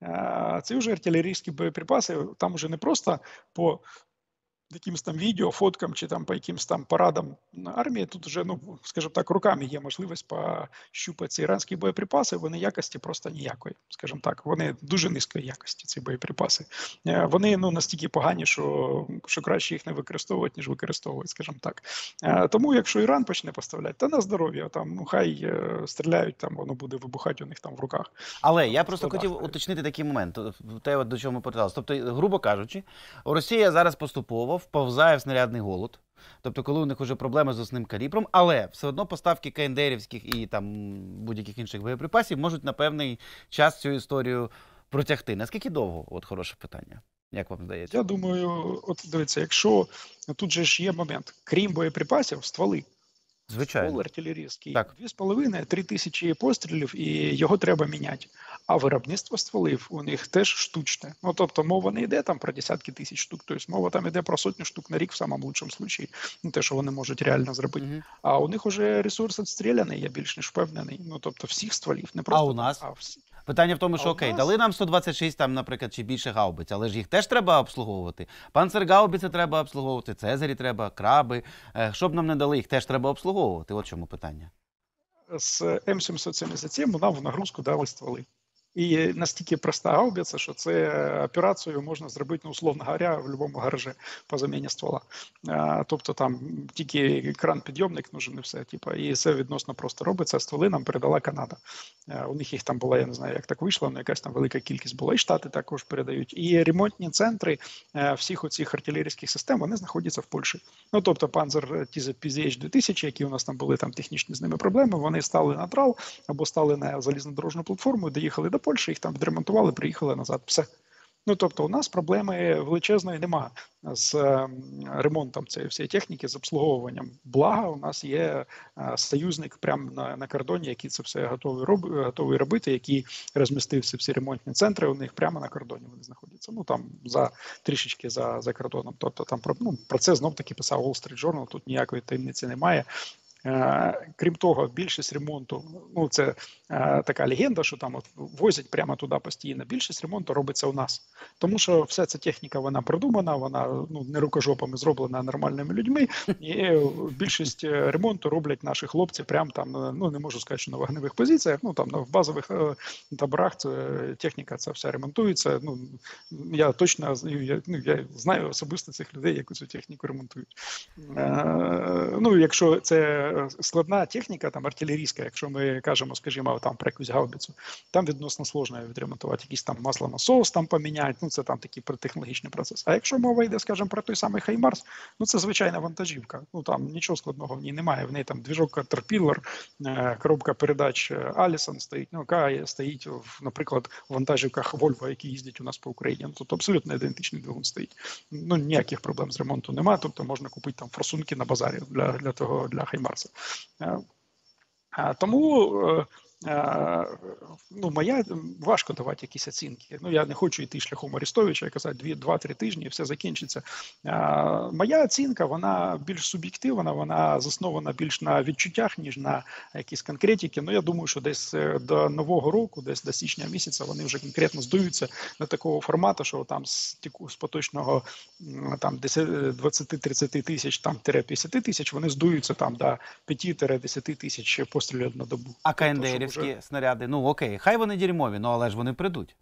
Speaker 2: Ці вже артилерійські боєприпаси, там вже не просто по якимось там відео, фоткам чи там по якимось там парадам армії, тут вже, ну, скажімо так, руками є можливість пощупати ці іранські боєприпаси, вони якості просто ніякої, скажімо так, вони дуже низької якості, ці боєприпаси. Вони, ну, настільки погані, що, що краще їх не використовувати, ніж використовувати, скажімо так. Тому, якщо Іран почне поставляти, то на здоров'я, там, ну, хай стріляють, там, воно буде вибухати у них там в руках.
Speaker 1: Але я просто хотів уточнити такий момент, те, до чого ми поверталися. Тобто, грубо кажучи, Росія зараз поступово вповзає в снарядний голод. Тобто, коли у них вже проблеми з основним калібром, але все одно поставки КНДРівських і там будь-яких інших боєприпасів можуть на певний час цю історію протягти. Наскільки довго? От хороше питання. Як вам здається?
Speaker 2: Я думаю, от дивіться, якщо тут же ж є момент, крім боєприпасів, стволи.
Speaker 1: Звичайно.
Speaker 2: Ствол артилерійський,
Speaker 1: так.
Speaker 2: дві з половиною - три тисячі пострілів, і його треба міняти. А виробництво стволів у них теж штучне. Ну, тобто мова не йде там про десятки тисяч штук, тобто мова там йде про сотню штук на рік в самому лучшому случаї. Ну, те, що вони можуть реально зробити. Угу. А у них уже ресурс відстріляний, я більш ніж впевнений. Ну, тобто всіх стволів, не просто
Speaker 1: а у нас?
Speaker 2: Там, а всі.
Speaker 1: Питання в тому, що
Speaker 2: а
Speaker 1: окей,
Speaker 2: нас...
Speaker 1: дали нам сто двадцять шість, там, наприклад, чи більше гаубиць, але ж їх теж треба обслуговувати. Панцергаубиці треба обслуговувати, Цезарі треба, краби. Щоб нам не дали, їх теж треба обслуговувати. От чому питання.
Speaker 2: З М сімсот сімдесят сім нам в нагрузку дали стволи. І настільки проста гаубиця, що це операцію можна зробити, ну, условно говоря, в будь-якому гаражі по заміні ствола. А, тобто там тільки кран-підйомник нужен і все. Типу, і це відносно просто робиться. Стволи нам передала Канада. А, у них їх там була, я не знаю, як так вийшло, але якась там велика кількість була. І Штати також передають. І ремонтні центри а, всіх оцих артилерійських систем, вони знаходяться в Польщі. Ну, тобто Panzer пі зет ейч дві тисячі, які у нас там були там технічні з ними проблеми, вони стали на трал або стали на залізнодорожну платформу, доїхали до Польщі, їх там відремонтували, приїхали назад. Все. Ну, тобто у нас проблеми величезної нема з е, ремонтом цієї всієї техніки, з обслуговуванням. Благо, у нас є е, союзник прямо на, на кордоні, який це все готовий, роб, готовий робити, який розмістив всі, всі ремонтні центри, у них прямо на кордоні вони знаходяться. Ну, там за трішечки за, за кордоном. Тобто там про, ну, про це знов-таки писав Wall Street Journal, тут ніякої таємниці немає. Е, крім того, більшість ремонту, ну це е, така легенда, що там от возять прямо туди постійно. Більшість ремонту робиться у нас, тому що вся ця техніка вона продумана, вона ну не рукожопами зроблена, а нормальними людьми. І більшість ремонту роблять наші хлопці, прямо там, ну не можу сказати, що на вогневих позиціях, ну там в базових е, таборах це техніка, ця вся ремонтується. Ну я точно я, ну, я знаю особисто цих людей, які цю техніку ремонтують. Е, ну якщо це складна техніка, там артилерійська, якщо ми кажемо, скажімо, там про якусь гаубицю, там відносно сложно відремонтувати, якийсь там маслонасос там поміняти, ну це там такий технологічний процес. А якщо мова йде, скажімо, про той самий Хаймарс, ну це звичайна вантажівка, ну там нічого складного в ній немає, в неї там движок Caterpillar, коробка передач Allison стоїть, ну яка стоїть, наприклад, в вантажівках Volvo, які їздять у нас по Україні, ну, тут абсолютно ідентичний двигун стоїть. Ну ніяких проблем з ремонту немає, тобто можна купити там форсунки на базарі для, для того, для Хаймарса. Тому ну, моя, важко давати якісь оцінки. Ну, я не хочу йти шляхом Арестовича і казати два-три тижні і все закінчиться. Моя оцінка, вона більш суб'єктивна, вона заснована більш на відчуттях, ніж на якісь конкретики. Ну, я думаю, що десь до Нового року, десь до січня місяця вони вже конкретно здуються до такого формату, що там з, з поточного там, двадцять-тридцять тисяч, там, п'ятдесят тисяч, вони здуються там до п'ять-десять тисяч пострілів на добу.
Speaker 1: А КНДРівські вже... снаряди, ну окей, хай вони дерьмові, ну але ж вони прийдуть.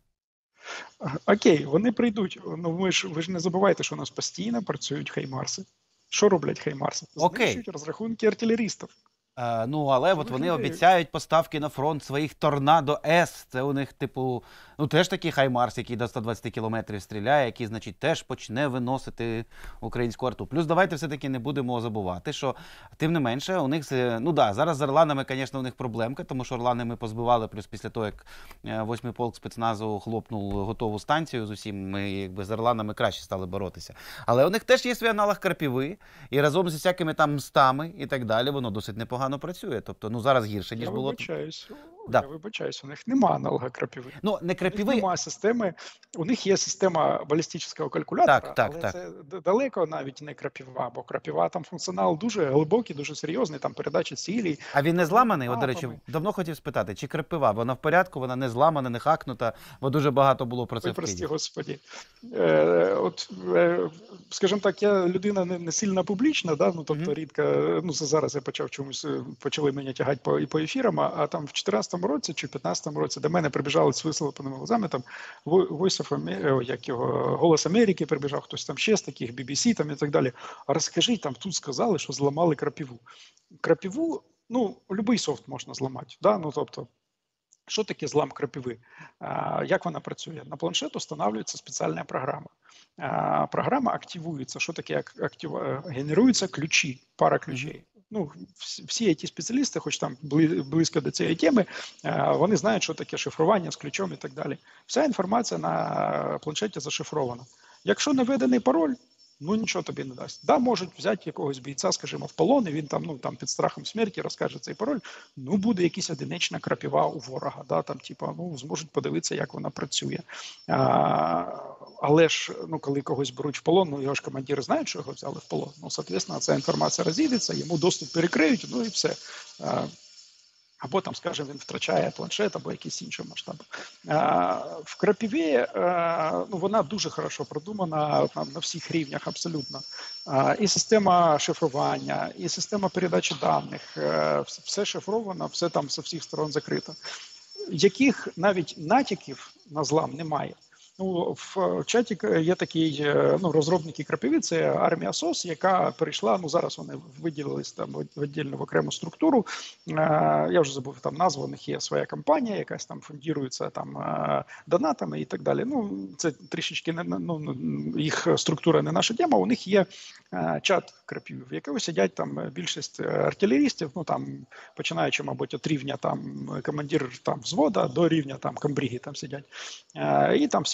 Speaker 2: Окей, вони прийдуть. Ну ви ж ви ж не забувайте, що у нас постійно працюють Хаймарси. Що роблять Хаймарси? Знищують розрахунки артилерістів.
Speaker 1: Е, ну, але от вони обіцяють поставки на фронт своїх Торнадо С. Це у них, типу, ну теж такий Хаймарс, який до ста двадцяти кілометрів стріляє, який, значить, теж почне виносити українську арту. Плюс давайте все-таки не будемо забувати, що, тим не менше, у них, ну да, зараз з Орланами, звісно, у них проблемка, тому що Орлани ми позбивали, плюс після того, як восьмий полк спецназу хлопнув готову станцію з усім, ми якби з Орланами краще стали боротися. Але у них теж є свій аналог Крапіви, і разом зі всякими там мстами і так далі, воно досить непогано працює. Тобто, ну зараз гірше, ніж
Speaker 2: я
Speaker 1: було.
Speaker 2: Вибачаюсь.
Speaker 1: Да.
Speaker 2: Я вибачаюсь, у них немає аналога Крапіви.
Speaker 1: Ну, не Крапіви.
Speaker 2: У них немає системи, у них є система балістичного калькулятора,
Speaker 1: так, так,
Speaker 2: але
Speaker 1: так.
Speaker 2: це далеко навіть не Крапіва, бо Крапіва там функціонал дуже глибокий, дуже серйозний, там передача цілей.
Speaker 1: А він не зламаний? От, до речі, давно хотів спитати, чи Крапива? Вона в порядку, вона не зламана, не хакнута, бо дуже багато було про це
Speaker 2: Ой,
Speaker 1: в
Speaker 2: прості,
Speaker 1: Києві.
Speaker 2: Господі. Е, от, е, скажімо так, я людина не, не сильно публічна, да? Ну, тобто mm-hmm. рідко, ну зараз я почав чомусь, почали мене тягати по, і по ефірам, а, а там в чотирнадцятому році чи в п'ятнадцятому році до мене прибіжали з вислопаними глазами, там Voice of America, як його, Голос Америки прибіжав, хтось там ще з таких, бі бі сі там і так далі. А розкажи, там тут сказали, що зламали Крапіву. Крапіву, ну, будь-який софт можна зламати, да? Ну, тобто, що таке злам Крапіви? А, як вона працює? На планшет встановлюється спеціальна програма. А, програма активується. Що таке актив... Генеруються ключі, пара ключей. Ну, всі ай ті-спеціалісти, хоч там близько до цієї теми, вони знають, що таке шифрування з ключом і так далі. Вся інформація на планшеті зашифрована. Якщо наведений пароль, ну нічого тобі не дасть. Да, можуть взяти якогось бійця, скажімо, в полон, і він там, ну, там під страхом смерті розкаже цей пароль, ну буде якась одинична Крапіва у ворога, да, там, типа, ну, зможуть подивитися, як вона працює. А, але ж, ну, коли когось беруть в полон, ну, його ж командири знають, що його взяли в полон, ну, соответственно, ця інформація розійдеться, йому доступ перекриють, ну, і все. А, або там, скажімо, він втрачає планшет, або якісь інші масштаби. В Крапіві ну, вона дуже хорошо продумана на, на всіх рівнях абсолютно. І система шифрування, і система передачі даних, все шифровано, все там з всіх сторон закрито. Яких навіть натяків на злам немає. Ну, в чаті є такий, ну, розробники Крапиви, це армія СОС, яка перейшла, ну, зараз вони виділились там в віддільну в окрему структуру, я вже забув там назву, у них є своя компанія, якась там фундірується там донатами і так далі. Ну, це трішечки, не, ну, їх структура не наша тема, у них є чат Крапиви, в якому сидять там більшість артилерістів, ну, там, починаючи, мабуть, від рівня там командир там взвода до рівня там комбриги там сидять. І там всі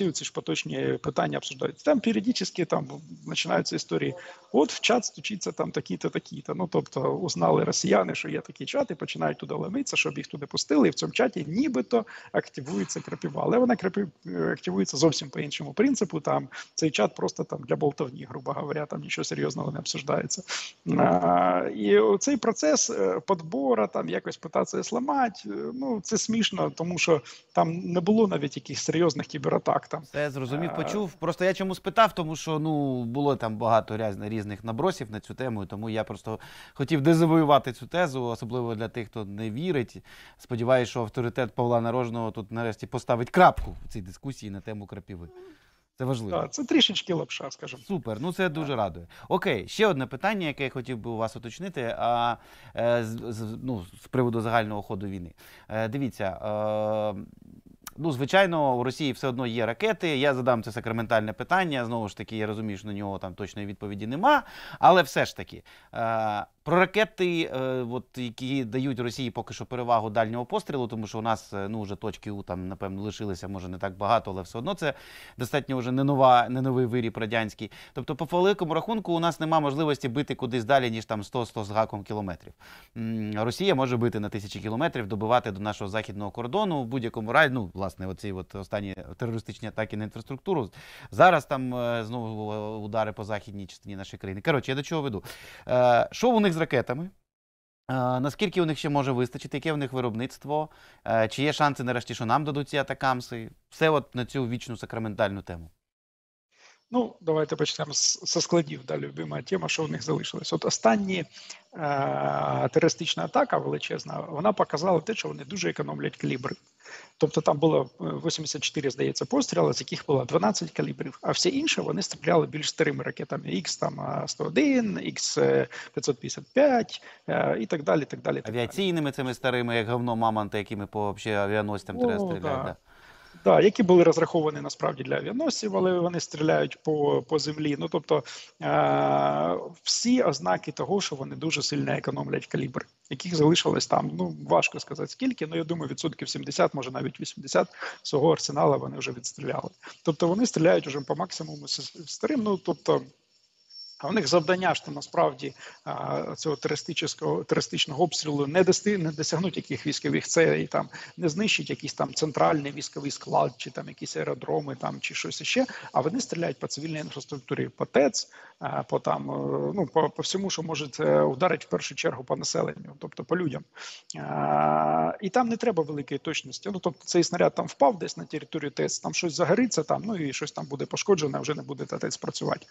Speaker 2: коли ці ж поточні питання обсуждаються. Там періодично там починаються історії. От в чат стучиться там такі-то, такі-то. Ну, тобто, узнали росіяни, що є такі чати, починають туди ломитися, щоб їх туди пустили, і в цьому чаті нібито активується крапива. Але вона крапив, активується зовсім по іншому принципу. Там цей чат просто там для болтовні, грубо говоря, там нічого серйозного не обсуждається. А, і цей процес підбору, там якось питатися зламати, ну, це смішно, тому що там не було навіть якихось серйозних кібератак. Там.
Speaker 1: Все зрозумів, почув. Просто я чому спитав, тому що ну, було там багато різних набросів на цю тему, тому я просто хотів дезавоювати цю тезу, особливо для тих, хто не вірить. Сподіваюсь, що авторитет Павла Нарожного тут нарешті поставить крапку в цій дискусії на тему крапиви. Це важливо.
Speaker 2: Так, це трішечки лапша, скажімо.
Speaker 1: Супер, ну це дуже радує. Окей, ще одне питання, яке я хотів би у вас уточнити, а, е, з, з, ну, з приводу загального ходу війни. Е, дивіться, е, ну, звичайно, у Росії все одно є ракети. Я задам це сакраментальне питання. Знову ж таки, я розумію, що на нього там точної відповіді нема. Але все ж таки, е, про ракети, е, от, які дають Росії поки що перевагу дальнього пострілу, тому що у нас ну, вже точки У там, напевно, лишилися, може, не так багато, але все одно це достатньо вже не, нова, не новий виріб радянський. Тобто, по великому рахунку, у нас немає можливості бити кудись далі, ніж там сто-сто з гаком кілометрів. Росія може бити на тисячі кілометрів, добивати до нашого західного кордону в будь-якому разі, ну, власне, оці от останні терористичні атаки на інфраструктуру. Зараз там е, знову удари по західній частині нашої країни. Коротше, я до чого веду. Е, що у них з ракетами? Е, наскільки у них ще може вистачити? Яке в них виробництво? Е, чи є шанси нарешті, що нам дадуть ці атакамси? Все от на цю вічну сакраментальну тему.
Speaker 2: Ну, давайте почнемо зі складів, да, любима тема, що в них залишилось. От останні е, терористична атака величезна, вона показала те, що вони дуже економлять калібри. Тобто там було вісімдесят чотири, здається, постріли, з яких було дванадцять калібрів, а всі інші вони стріляли більш старими ракетами ікс сто один, ікс п'ятсот п'ятдесят п'ять е, і так далі, так далі.
Speaker 1: Авіаційними цими старими, як говно мамонта, якими по авіаносцям треба стріляти.
Speaker 2: Да.
Speaker 1: Да.
Speaker 2: Да, які були розраховані насправді для авіаносців, але вони стріляють по, по землі. Ну, тобто е- всі ознаки того, що вони дуже сильно економлять калібр, яких залишилось там, ну, важко сказати скільки, але я думаю, відсотків сімдесят, може навіть вісімдесят свого арсенала вони вже відстріляли. Тобто вони стріляють вже по максимуму старим, ну, тобто а у них завдання ж насправді цього терористичного, терористичного обстрілу не дости, не досягнуть яких військових цілей, там не знищить якийсь там центральний військовий склад, чи там якісь аеродроми, там чи щось ще. А вони стріляють по цивільній інфраструктурі, по ТЕЦ, по там ну по, по всьому, що може ударити в першу чергу по населенню, тобто по людям. І там не треба великої точності. Ну тобто цей снаряд там впав десь на територію ТЕЦ, там щось загориться, там ну і щось там буде пошкоджене, вже не буде та ТЕЦ працювати.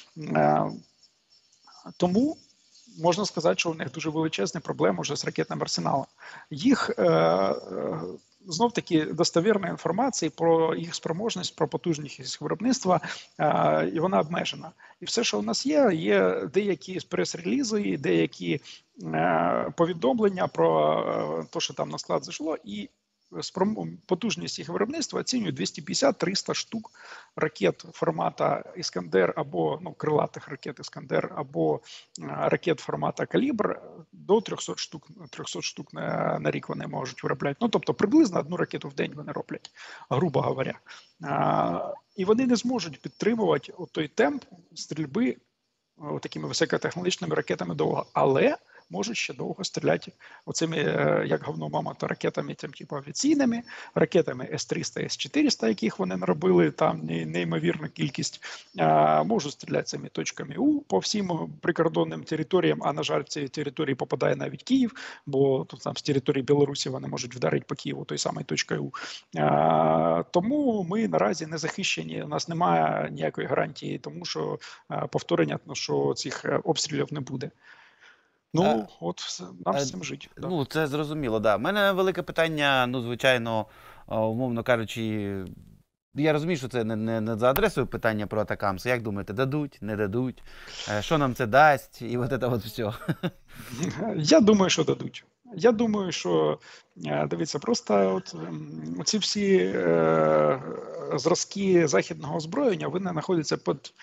Speaker 2: Тому можна сказати, що у них дуже величезні проблеми вже з ракетним арсеналом. Їх е, е, знов-таки достовірної інформації про їх спроможність, про потужність їх виробництва, е, і вона обмежена. І все, що у нас є, є деякі прес-релізи, деякі е, повідомлення про е, те, що там на склад зайшло, і потужність їх виробництва оцінюють двісті п'ятдесят - триста штук ракет формата «Іскандер» або ну, крилатих ракет «Іскандер» або ракет формата «Калібр» до трьохсот штук, трьохсот штук на, на рік вони можуть виробляти. Ну, тобто приблизно одну ракету в день вони роблять, грубо говоря. А, і вони не зможуть підтримувати той темп стрільби такими високотехнологічними ракетами довго. Але можуть ще довго стріляти оцими, як говно мамонта, ракетами тим, типу, авіаційними, ракетами С триста, С чотириста, яких вони наробили, там неймовірну кількість. А, можуть стріляти цими точками У по всім прикордонним територіям, а, на жаль, в ці території попадає навіть Київ, бо тут там з території Білорусі вони можуть вдарити по Києву той самий точкою У. А, тому ми наразі не захищені, у нас немає ніякої гарантії, тому що а, повторення, ну, що цих обстрілів не буде. Ну, а, от нам з цим жити.
Speaker 1: Ну, да. Це зрозуміло, так. Да. У мене велике питання, ну, звичайно, умовно кажучи, я розумію, що це не, не, не за адресою питання про атакамси. Як думаєте, дадуть, не дадуть? Що нам це дасть? І от це от все.
Speaker 2: Я думаю, що дадуть. Я думаю, що, дивіться, просто от ці всі е, зразки західного озброєння, вони знаходяться під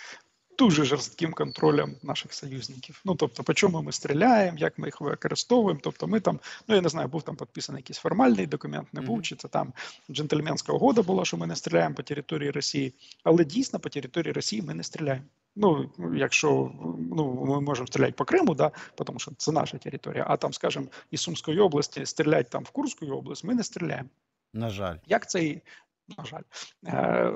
Speaker 2: дуже жорстким контролем наших союзників. Ну, тобто, по чому ми стріляємо, як ми їх використовуємо. Тобто ми там, ну я не знаю, був там підписаний якийсь формальний документ, не був,
Speaker 1: Мгм.
Speaker 2: чи це там джентльменська угода була, що ми не стріляємо по території Росії, але дійсно по території Росії ми не стріляємо. Ну, якщо ну, ми можемо стріляти по Криму, да, тому що це наша територія, а там, скажімо, із Сумської області стріляти там в Курську область, ми не стріляємо.
Speaker 1: На жаль.
Speaker 2: Як цей, на жаль, е,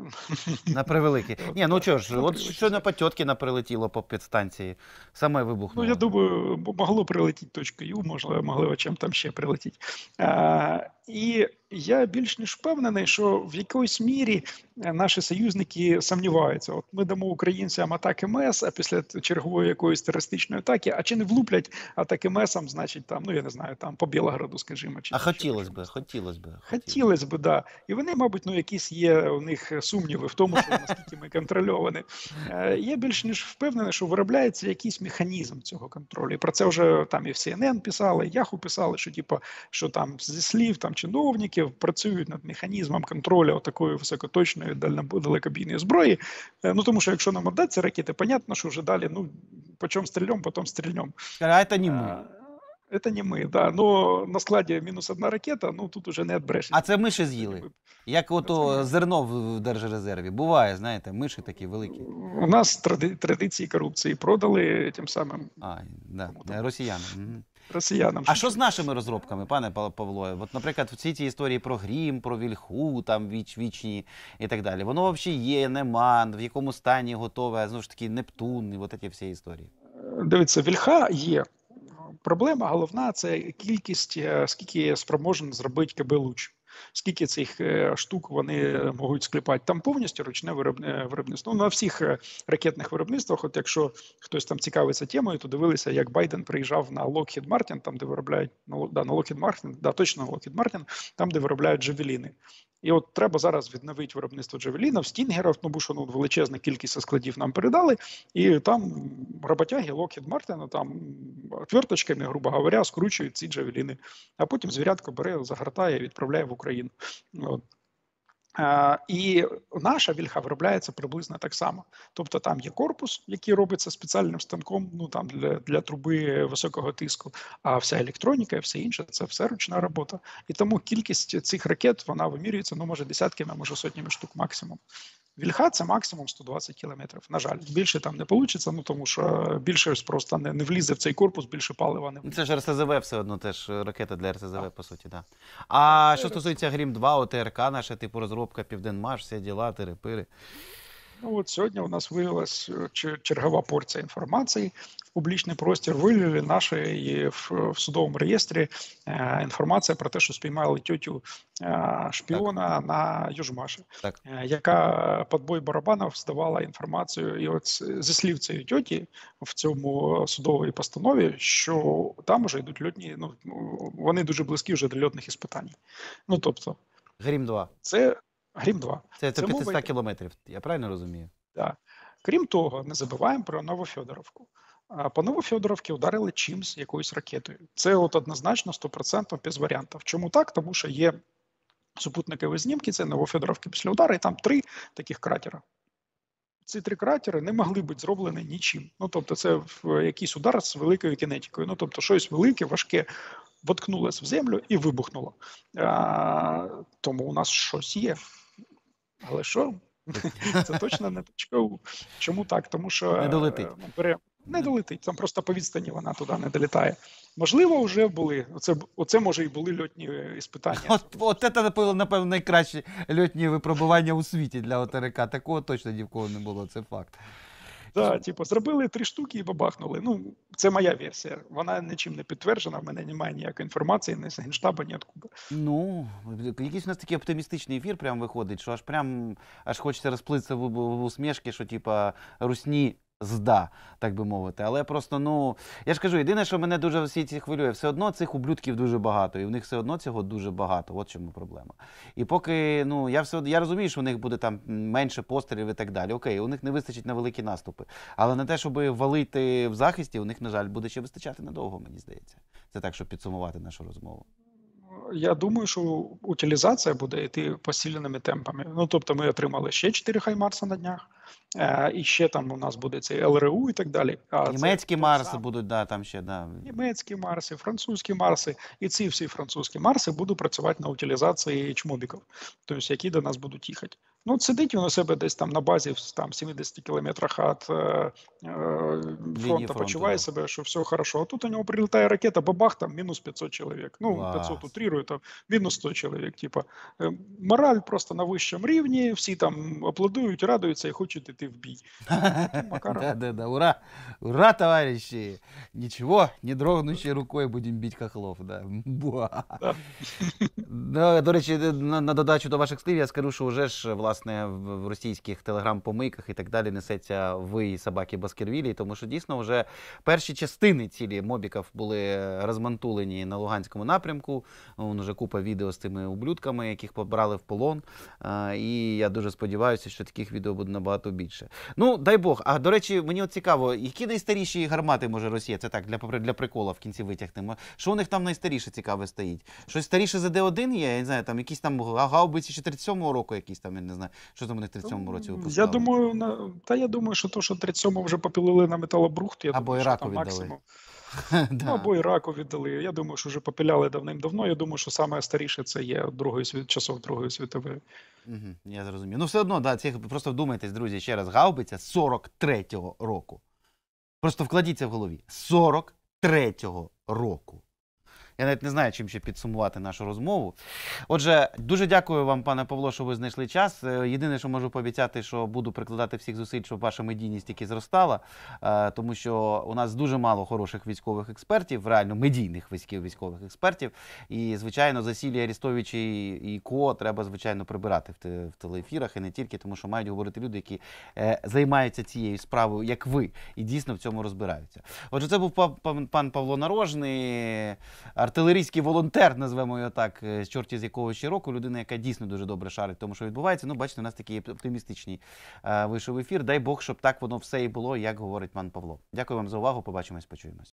Speaker 1: На превеликий. Ні, ну чого ж,
Speaker 2: на
Speaker 1: от
Speaker 2: превеликий
Speaker 1: що на
Speaker 2: жаль.
Speaker 1: Потьоткіна прилетіло по підстанції, саме
Speaker 2: Ну, я
Speaker 1: вибухнуло.
Speaker 2: думаю, м- могло прилетіти точка Ю, можливо, могли чим там ще прилетіти. А, і я більш ніж впевнений, що в якоїсь мірі е, наші союзники сумніваються. От ми дамо українцям атаки МЕС, а після т- чергової якоїсь терористичної атаки, а чи не влуплять атаки МЕСом, значить, там, ну я не знаю, там по Білограду, скажімо, чи
Speaker 1: А
Speaker 2: там ще по
Speaker 1: хотілося б,
Speaker 2: чомусь.
Speaker 1: хотілося б, хотілося б.
Speaker 2: Хотілося б, да. І вони, мабуть, ну якісь є у них сумніви в тому, що наскільки ми контрольовані. Е, Я більш ніж впевнений, що виробляється якийсь механізм цього контролю. І про це вже там і в Сі Ен Ен писали, і Яху писали, що типу, що там зі слів там чиновників працюють над механізмом контролю такої високоточної дальнобо- далекобійної зброї. Е, Ну тому що якщо нам віддати ці ракети, понятно, що вже далі, ну по чому стрільнем, потім стрільнем.
Speaker 1: Скажи, а це не ми.
Speaker 2: Это не мы, да. Но на складі мінус одна ракета, ну тут уже не відбрешеш.
Speaker 1: А це миші
Speaker 2: Це не
Speaker 1: з'їли.
Speaker 2: ми.
Speaker 1: Як
Speaker 2: Це
Speaker 1: ото
Speaker 2: ми.
Speaker 1: зерно в в держрезерві. Буває, знаєте, миші такі великі.
Speaker 2: У нас тради, традиції корупції продали тим самим
Speaker 1: А, да,
Speaker 2: кому там?
Speaker 1: росіяни. Мгм.
Speaker 2: Росіянам.
Speaker 1: А що з нашими розробками, пане Пав- Павло? От, наприклад, всі ці історії про Грім, про Вільху, там віч, вічні і так далі. Воно взагалі є, нема, в якому стані готове, знову ж таки, Нептун, і от ці всі історії.
Speaker 2: Дивіться, вільха є. Проблема головна це кількість, е, скільки спроможен зробити КБ «Луч». Скільки цих е, штук вони можуть склепати. Там повністю ручне виробне- виробництво. Ну, на всіх е, ракетних виробництвах, от якщо хтось там цікавиться темою, то дивилися, як Байден приїжджав на Lockheed Martin, там, де виробляють, на, Ло- да, на Lockheed Martin, да, точно на Lockheed Martin, там, де виробляють джавеліни. І от треба зараз відновити виробництво джавелінів, стінгерів, ну, бо що ну, величезна кількість складів нам передали, і там роботяги Lockheed Martin там отверточками, грубо говоря, скручують ці джавеліни, а потім звірятко бере, загортає і відправляє в Україну. От. Е, І наша вільха виробляється приблизно так само. Тобто там є корпус, який робиться спеціальним станком, ну там для, для труби високого тиску, а вся електроніка і все інше це все ручна робота. І тому кількість цих ракет вона вимірюється, ну може десятками, може сотнями штук максимум. Вільха це максимум сто двадцять кілометрів. На жаль, більше там не вийде, ну тому що більше просто не, не влізе в цей корпус, більше палива не
Speaker 1: Ну,
Speaker 2: влізе.
Speaker 1: це ж Р С З В все одно, теж ракета для Р С З В, по суті, так. Да. А що стосується Грім два, О Т Р К наша, типу розробка, Південмаш, всі діла, тири-пири.
Speaker 2: Ну от сьогодні у нас виявилась е, чер- чергова порція інформації в публічний простір. Вилили наші і в, в судовому реєстрі е, інформація про те, що спіймали тьотю е, шпіона на Южмаші,
Speaker 1: Так.
Speaker 2: е, яка під бой барабанів здавала інформацію. І от з- зі слів цієї тьоті в цьому судовій постанові, що там вже йдуть льотні, ну вони дуже близькі вже до льотних іспитань. Ну тобто,
Speaker 1: Грім два.
Speaker 2: це Грім два.
Speaker 1: Це, це
Speaker 2: Це мова
Speaker 1: п'ятсот
Speaker 2: йде-
Speaker 1: кілометрів, я правильно розумію?
Speaker 2: Да. Крім того, не забуваємо про Новофьодоровку. А По Новофьодоровці ударили чимсь, якоюсь ракетою. Це от однозначно сто відсотків без варіантів. Чому так? Тому що є супутникові знімки, це Новофьодоровки після удару, і там три таких кратера. Ці три кратери не могли бути зроблені нічим. Ну, тобто це в- якийсь удар з великою кінетикою. Ну, тобто щось велике, важке воткнулося в землю і вибухнуло. А, тому у нас щось є. Але що? Це точно не точка У. Чому так? Тому що
Speaker 1: Не долетить.
Speaker 2: е, ну, бере... не долетить, там просто по відстані вона туди не долітає. Можливо, вже були. Оце, оце може і були льотні е, іспитання.
Speaker 1: От, от це, напевно, напевно, найкращі льотні випробування у світі для О Т Р К. Такого точно ні в кого не було, це факт.
Speaker 2: Да, типу, зробили три штуки і бабахнули. Ну, це моя версія. Вона нічим не підтверджена, в мене немає ніякої інформації, ні з Генштаба, ні откуда.
Speaker 1: Ну, якийсь у нас такий оптимістичний ефір прям виходить, що аж прям аж хочеться розплитися в, в, в усмішки, що типа русні зда, так би мовити. Але просто, ну, я ж кажу, єдине, що мене дуже всі ці хвилює, все одно цих ублюдків дуже багато, і в них все одно цього дуже багато. От в чому проблема. І поки, ну, я все од- я розумію, що у них буде там менше пострілів і так далі. Окей, у них не вистачить на великі наступи. Але на те, щоб валити в захисті, у них, на жаль, буде ще вистачати надовго, мені здається. Це так, щоб підсумувати нашу розмову.
Speaker 2: Я думаю, що утилізація буде йти посиленими темпами. Ну, тобто ми отримали ще чотири Хаймарса на днях. Е, І ще там у нас буде цей ел ер у і так далі. А це
Speaker 1: Німецькі
Speaker 2: той
Speaker 1: Марси
Speaker 2: сам-
Speaker 1: будуть, да, там ще, да.
Speaker 2: Німецькі Марси, французькі Марси, і ці всі французькі Марси будуть працювати на утилізації чмобіків, тобто які до нас будуть їхати. Ну, от сидить він у себе десь там на базі, в там сімдесят кілометрах від е, е, фронту,
Speaker 1: фронту,
Speaker 2: почуває
Speaker 1: да.
Speaker 2: себе, що все хорошо. А тут у нього прилітає ракета, бабах, там мінус п'ятсот чоловік. Ну,
Speaker 1: Клас.
Speaker 2: п'ятсот утрирую, там мінус сто чоловік. Типа, Е, мораль просто на вищому рівні, всі там аплодують, радуються і хочуть йти в бій. Таким макаром.
Speaker 1: Да, да, да, ура, ура, товарищи! Ничего, не дрогнущей рукой будем бить хохлов, да. Буа.
Speaker 2: Да.
Speaker 1: Ну, до речі, на, на додачу до ваших слів, я скажу, що вже ж, власне, в, в російських телеграм-помийках і так далі несеться вий собаки Баскервілі, тому що дійсно вже перші частини цілі мобіків були розмантулені на Луганському напрямку. Вон уже купа відео з тими ублюдками, яких побрали в полон. А, і я дуже сподіваюся, що таких відео буде набагато більше. Ну, дай Бог. А, до речі, мені от цікаво, які найстаріші гармати може Росія? Це так, для, для прикола в кінці витягнемо. Що у них там найстаріше цікаве стоїть? Щось старіше за Д один є? Я не знаю, там якісь там гаубиці ще тридцять сьомого року якісь там, я не знаю. Що там у них в тридцять сьомому році випускали?
Speaker 2: Я думаю, на, та я думаю, що то, що тридцять сьомому вже попілили на металобрухт, я
Speaker 1: Або
Speaker 2: думаю,
Speaker 1: Іраку
Speaker 2: що там
Speaker 1: віддали.
Speaker 2: максимум.
Speaker 1: Да.
Speaker 2: Ну, або Іраку віддали. Я думаю, що вже попіляли давним-давно. Я думаю, що саме старіше це є другої світ, часов Другої світової.
Speaker 1: Угу, я зрозумів. Ну, все одно, да, це, просто вдумайтесь, друзі, ще раз, гаубиця сорок третього року. Просто вкладіться в голові. сорок третього року. Я навіть не знаю, чим ще підсумувати нашу розмову. Отже, дуже дякую вам, пане Павло, що ви знайшли час. Е, Єдине, що можу пообіцяти, що буду прикладати всіх зусиль, щоб ваша медійність тільки зростала, е, тому що у нас дуже мало хороших військових експертів, реально медійних військових військових експертів. І, звичайно, засілля Арестовича і, і ко треба, звичайно, прибирати в, те, в телеефірах, і не тільки, тому що мають говорити люди, які е, займаються цією справою, як ви, і дійсно в цьому розбираються. Отже, це був па- пан, пан Павло Нарожний, артилерійський волонтер, назвемо його так, з чорті з якого ще року, людина, яка дійсно дуже добре шарить в тому, що відбувається. Ну, бачите, у нас такий оптимістичний е, вийшов ефір. Дай Бог, щоб так воно все і було, як говорить пан Павло. Дякую вам за увагу, побачимось, почуємось.